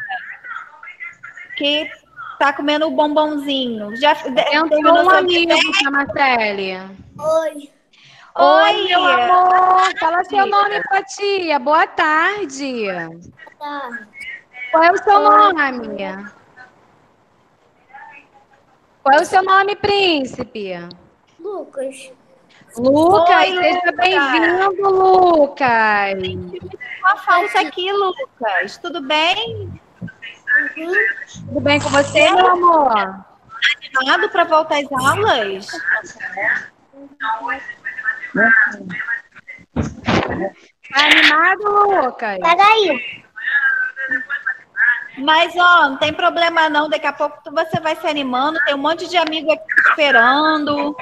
Que tá comendo o bombonzinho. Já entrou um amigo, tia Marcele. Oi. Oi, meu amor. Fala seu nome pra tia. Boa tarde. Qual é o seu nome? Qual é o seu nome, príncipe? Lucas. Lucas, Oi, seja bem-vindo, Lucas. Uma falta aqui, Lucas. Tudo bem? Tudo bem com você, meu amor? Animado para voltar às aulas? Tá animado, Lucas? Peraí. Mas, ó, não tem problema não. Daqui a pouco você vai se animando. Tem um monte de amigo aqui esperando.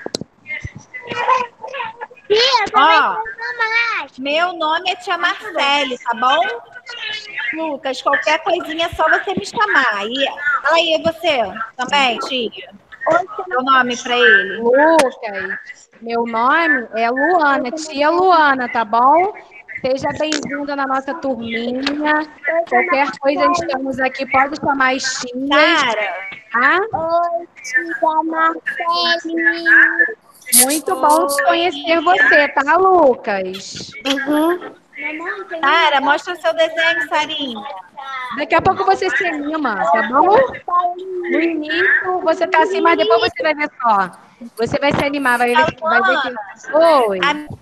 Ó, meu nome é tia Marcele, tá bom? Lucas, qualquer coisinha é só você me chamar. E fala aí, você também, tia. Seu nome para ele. Lucas, meu nome é Luana, tia Luana, tá bom? Seja bem-vinda na nossa turminha. Qualquer coisa, estamos aqui. Pode chamar as tias. Cara. Tá? Oi, tia Marcele. Muito bom te conhecer você, tá, Lucas? Sara, mostra o seu desenho, Sarinha. Daqui a pouco você se anima, tá bom? No início você tá assim, mas depois você vai ver só. Você vai se animar, vai ver que... Oi.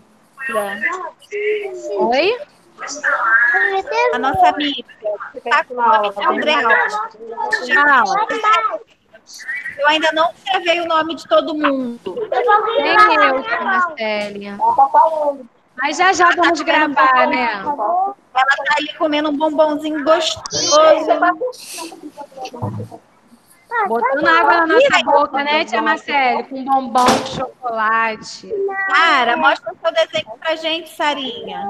Oi? A nossa amiga. Tá com o nome de Andréa. Eu ainda não gravei o nome de todo mundo. Nem eu, tia Marcele. Mas já vamos gravar, né? Ela tá ali comendo um bombonzinho gostoso. Botando água na nossa boca, né, tia Marcele? Com bombom de chocolate. Cara, mostra o seu desenho pra gente, Sarinha.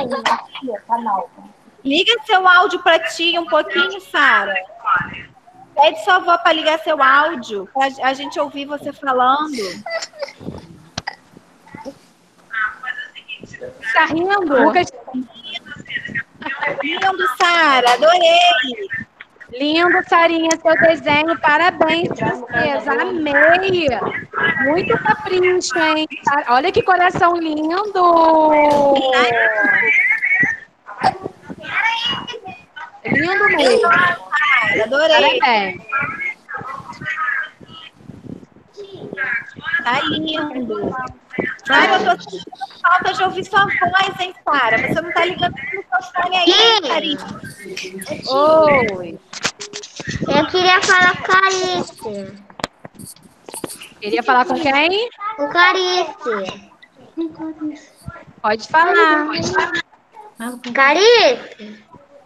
Liga seu áudio pra ti um pouquinho, Sara. Pede sua avó para ligar seu áudio, para a gente ouvir você falando. Tá rindo? Lucas, Lindo, Sara, adorei. lindo, Sarinha, seu desenho. Parabéns, princesa. Amei. Muito capricho, hein? Olha que coração lindo. Lindo mesmo. Adorei. Parabéns. Tá lindo. Ai, eu tô sentindo falta de ouvir sua voz, hein, Sara? Você não tá ligando no microfone aí, hein, Sarinha? Oi. Eu queria falar com Carice. Queria falar com quem? Com Carice. Pode falar. Carice?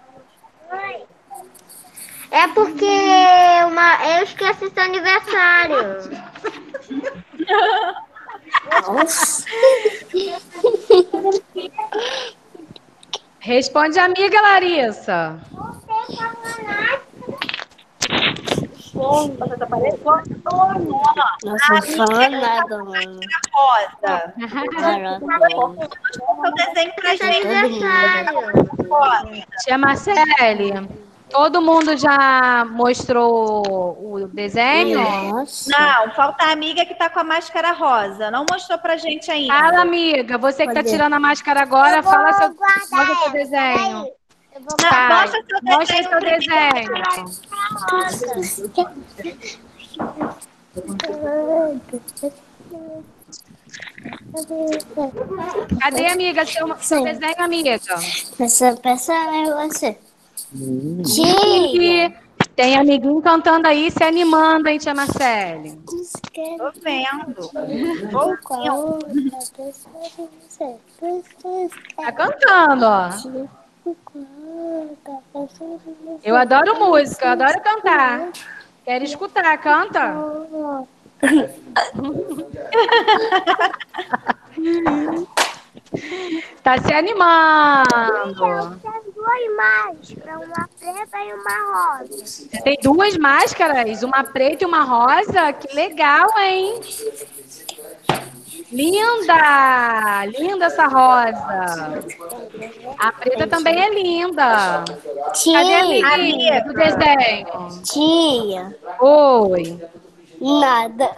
É porque eu esqueci seu aniversário. Responde, amiga Larissa. Nossa, fala nada, mano. Rosa. Garoto. Seu desenho pra gente. Aniversário. Tia Marcele, todo mundo já mostrou o desenho? Nossa. Não, falta a amiga que tá com a máscara rosa. Não mostrou pra gente ainda. Fala, amiga. Você que tá tirando a máscara agora, fala mostra seu desenho. Tá, mostra seu desenho. Cadê, amiga? Seu desenho, amiga? Essa é você. Tia! Tem amiguinho cantando aí, se animando, hein, tia Marcele? Tô vendo. Tá cantando, ó. Eu adoro música, eu adoro cantar. Quero escutar, canta. Tá se animando. Tem duas máscaras, uma preta e uma rosa. Tem duas máscaras, uma preta e uma rosa. Que legal, hein? Linda! Linda essa rosa. A preta também é linda. Cadê a amiguinha do desenho? Tia. Oi. Nada.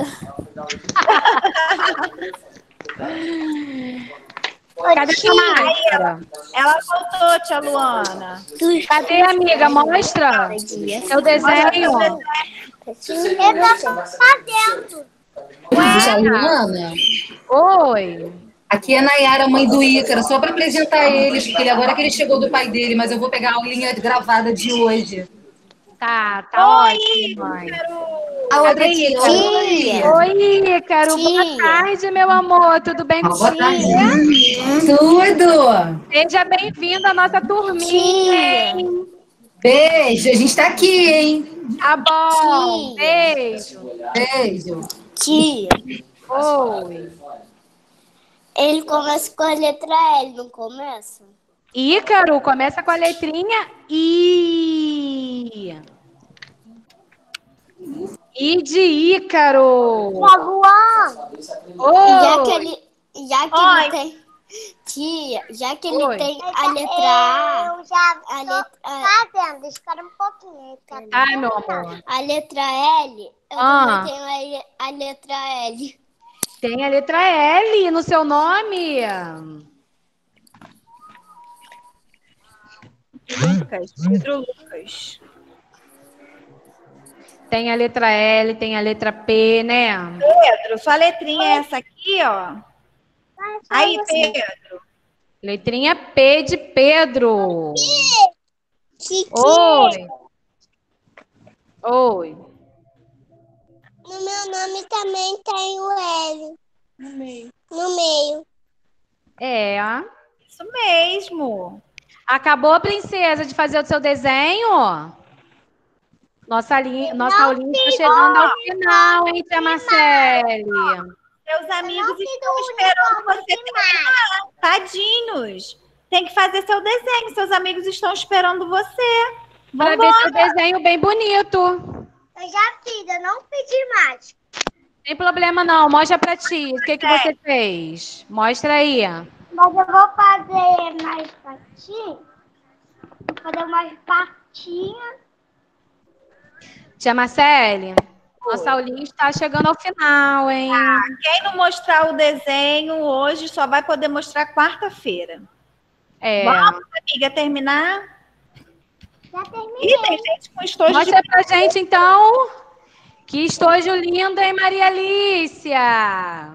Cadê a máscara? Ela voltou, tia Luana. Cadê, amiga? Mostra seu desenho. Eu tô fazendo. Tia Luana, Oi. aqui é a Nayara, mãe do Ícaro, só para apresentar eles, porque agora que ele chegou do pai dele, mas eu vou pegar a aulinha gravada de hoje. Tá ótimo, mãe. A outra tia. Oi, Ícaro. Boa tarde, meu amor. Tudo bem com Boa você? tarde. Tudo. Seja bem-vindo à nossa turminha, hein? Beijo, a gente tá aqui, hein? Tá bom. Beijo. Beijo. Tia. Oi. Ele começa com a letra L, não começa? Ícaro, começa com a letrinha I. I de Ícaro. Oi. Já que ele tem... Tia, já que ele tem a letra A... Eu já tô fazendo, espera um pouquinho. Ai, meu amor. A letra L, eu também tenho a letra L. Tem a letra L no seu nome. Lucas, Pedro Lucas. Tem a letra L, tem a letra P, né? Pedro, sua letrinha é essa aqui, ó. Aí, Pedro. Letrinha P de Pedro. Oi. Oi. No meu nome também tem o L. No meio. É. Isso mesmo. Acabou, princesa, de fazer o seu desenho? Nossa aulinha está chegando ao final, hein, tia Marcele? Seus amigos estão esperando você terminar. Tadinhos. Tem que fazer seu desenho. Seus amigos estão esperando você. Para ver seu desenho bem bonito. Eu já fiz, eu não pedi mais. Tem problema não, mostra pra ti. O que você fez? Mostra aí. Mas eu vou fazer mais patinhas. Vou fazer umas patinhas. Tia Marcele, nossa aulinha está chegando ao final, hein? Quem não mostrar o desenho hoje só vai poder mostrar quarta-feira. Vamos, amiga, terminar? Já terminei. Ih, tem gente com estojo. Mostra pra gente, então. Que estojo lindo, hein, Maria Alicia?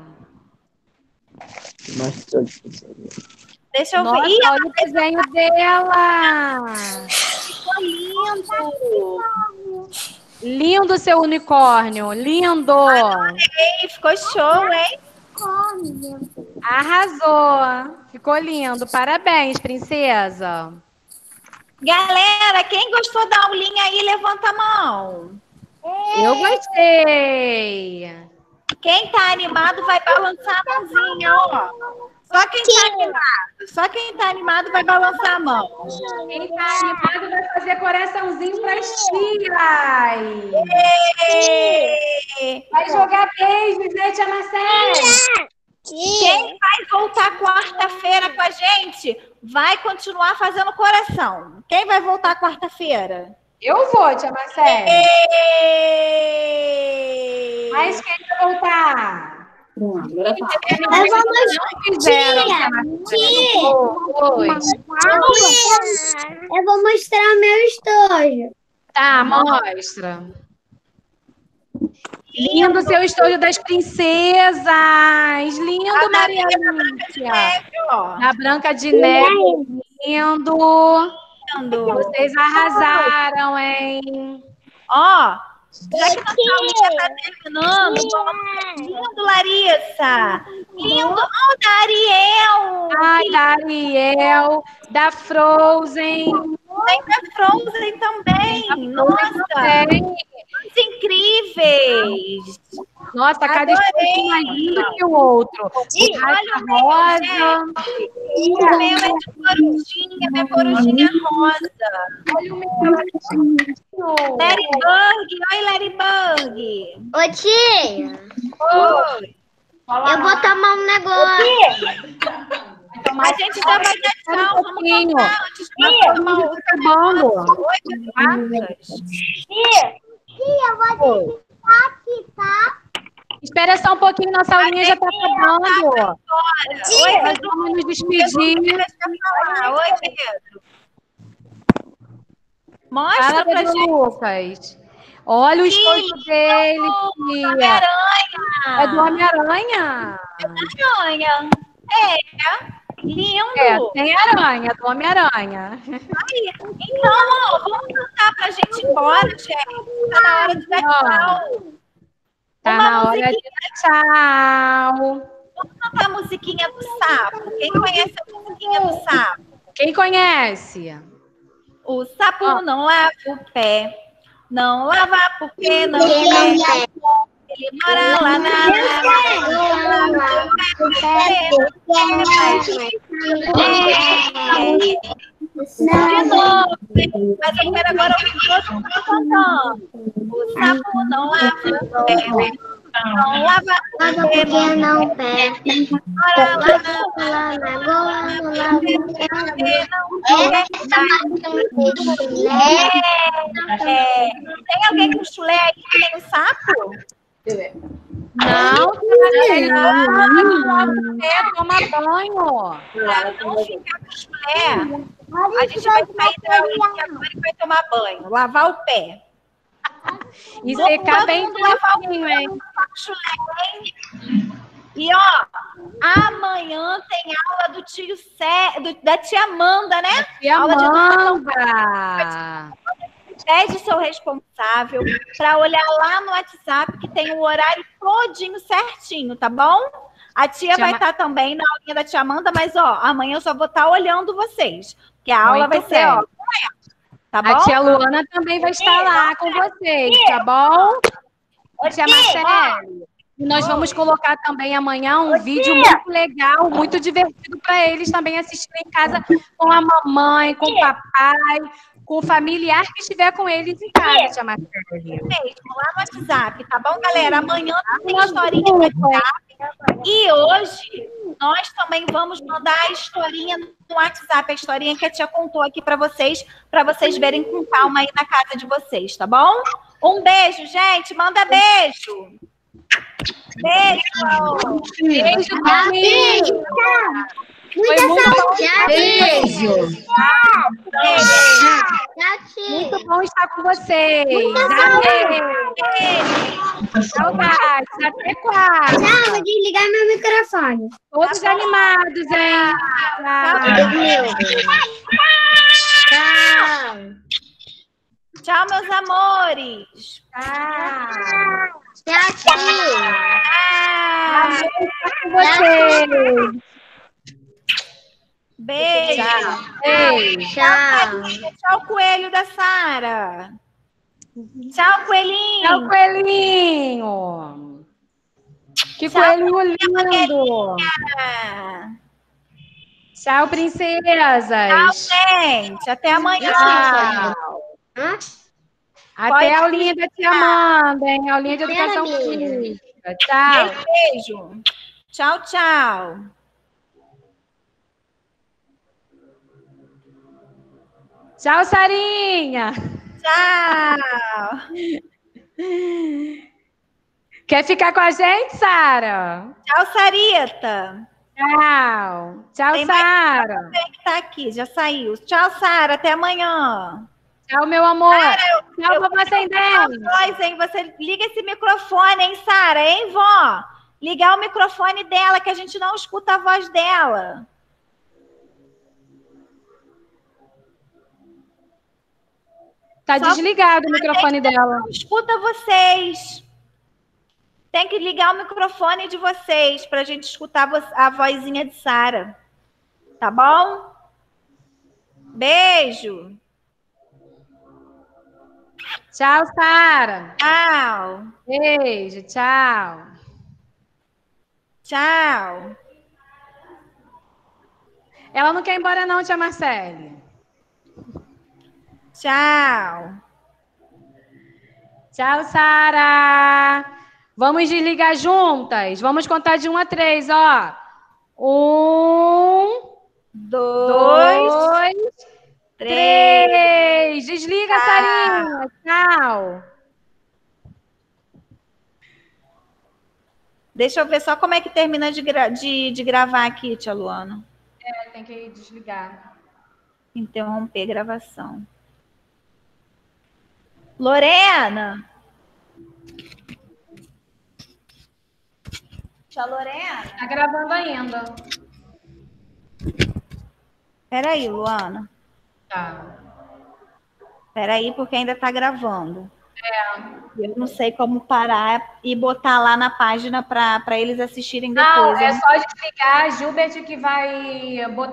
Deixa eu ver. Nossa, olha o desenho dela. Ficou lindo. Lindo seu unicórnio, lindo. Adorei, ficou show, hein? Arrasou. Ficou lindo. Parabéns, princesa. Galera, quem gostou da aulinha aí, levanta a mão. Eu gostei. Quem tá animado vai balançar a mãozinha, ó. Só quem tá animado. Só quem tá animado vai balançar a mão. Quem tá animado vai fazer coraçãozinho pras tias. Vai jogar beijos, né, tia Marcele? Quem vai voltar quarta-feira com a gente vai continuar fazendo coração. Quem vai voltar quarta-feira? Eu vou, tia Marcele. Mas quem vai voltar? Eu vou mostrar meu estojo. Tá, mostra. Lindo seu estojo das princesas. Lindo, Maria Alicia. Da Branca de Neve. Lindo. Vocês arrasaram, hein? Ó, já que nossa aula já tá terminando, lindo, Larissa. Lindo. Ó, da Ariel. Ai, da Ariel. Da Frozen. Tem da Frozen também. Nossa. Incríveis. Nossa, cada estojo mais lindo que o outro. Olha o rosa. O meu é de corujinha, minha corujinha rosa. Olha o meu. Ladybug, oi, Ladybug. Ô, tia. Oi. Eu vou tomar um negócio. A gente já vai dar tchau. Vamos tomar antes de tomar o acabando. Oi, Tia, eu vou desligar aqui, tá? Espera só um pouquinho, nossa aulinha já tá acabando. Oi, vamos nos despedir. Oi, Pedro. Mostra pra gente. Lucas. Olha o estojo dele, tia. É do Homem-Aranha. É do Homem-Aranha. É. Lindo. Tem aranha, do Homem-Aranha. Então, ó, vamos cantar pra gente ir embora, gente. Tá na hora de dar tchau. Tá na hora de dar tchau. Vamos cantar a musiquinha do sapo. Quem conhece a musiquinha do sapo? Quem conhece? O sapo não lava o pé. Não lava porque não quer. Ele mora lá na de novo. Mas eu quero agora ouvir todo mundo cantando. O sapo não lava o pé. Não lava porque não perde. Mora lá na goa, não lava Tem alguém com chulé aí que tem um sapo? Não, toma banho. Pra não ficar com chulé, a gente vai sair da aulinha agora e vai tomar banho, lavar o pé. E secar bem pouquinho, hein? E ó, amanhã tem aula do tio da tia Amanda, né? Tia Amanda. Pede seu responsável para olhar lá no WhatsApp que tem o horário todinho certinho, tá bom? A tia vai estar também na aulinha da tia Amanda, mas ó, amanhã eu só vou estar olhando vocês, porque a aula vai ser, ó, tá bom? A tia Luana também vai estar lá com vocês, tá bom? Tia Marcele. E nós vamos colocar também amanhã um vídeo muito legal, muito divertido para eles também assistirem em casa com a mamãe, com o papai. com o familiar que estiver com eles em casa, tia Marcele. Mesmo, lá no WhatsApp, tá bom, galera? Amanhã tem historinha no WhatsApp. E hoje nós também vamos mandar a historinha no WhatsApp, a historinha que a tia contou aqui para vocês verem com calma aí na casa de vocês, tá bom? Um beijo, gente. Manda beijo. Beijo. Beijo, beijo. Foi muito bom. Beijo. Muito bom estar com vocês. Saudades. Até quarta. Tchau, vou desligar meu microfone. Todos animados, hein? Tchau. Tchau, meus amores. Tchau, tio. Com vocês. Beijo. Tchau. Tchau, coelho da Sara. Tchau, coelhinho. Tchau, coelhinho. Que coelhinho lindo. Tchau, princesas. Tchau, gente. Até amanhã. Até a aulinha da tia Amanda, hein? Aulinha de educação física. Tchau. Beijo. Tchau, tchau. Tchau, Sarinha. Tchau. Quer ficar com a gente, Sara? Tchau, Sarita. Tchau. Tchau, Tem Sara. mais que tá aqui, já saiu. Tchau, Sara. Até amanhã. Tchau, meu amor. Tchau, vou vovó sem dente. voz, hein? Você liga esse microfone, hein, Sara? Hein, vó? Ligar o microfone dela, que a gente não escuta a voz dela. Tá desligado o microfone dela. Não escuta vocês. Tem que ligar o microfone de vocês pra gente escutar a vozinha de Sara. Tá bom? Beijo. Tchau, Sara. Tchau. Beijo, tchau. Tchau. Ela não quer ir embora não, tia Marcele. Tchau. Tchau, Sara. Vamos desligar juntas. Vamos contar de 1 a 3, ó. 1, 2, 3. Desliga, Tchau. Sarinha. Tchau. Deixa eu ver só como é que termina de gravar aqui, tia Luana. Tem que desligar. Interromper a gravação. Lorena. Tia Lorena. Tá gravando ainda. Peraí, Luana. Tá. Peraí, porque ainda tá gravando. Eu não sei como parar e botar lá na página para eles assistirem depois. Não, é hein? só desligar. Gilbert que vai botar.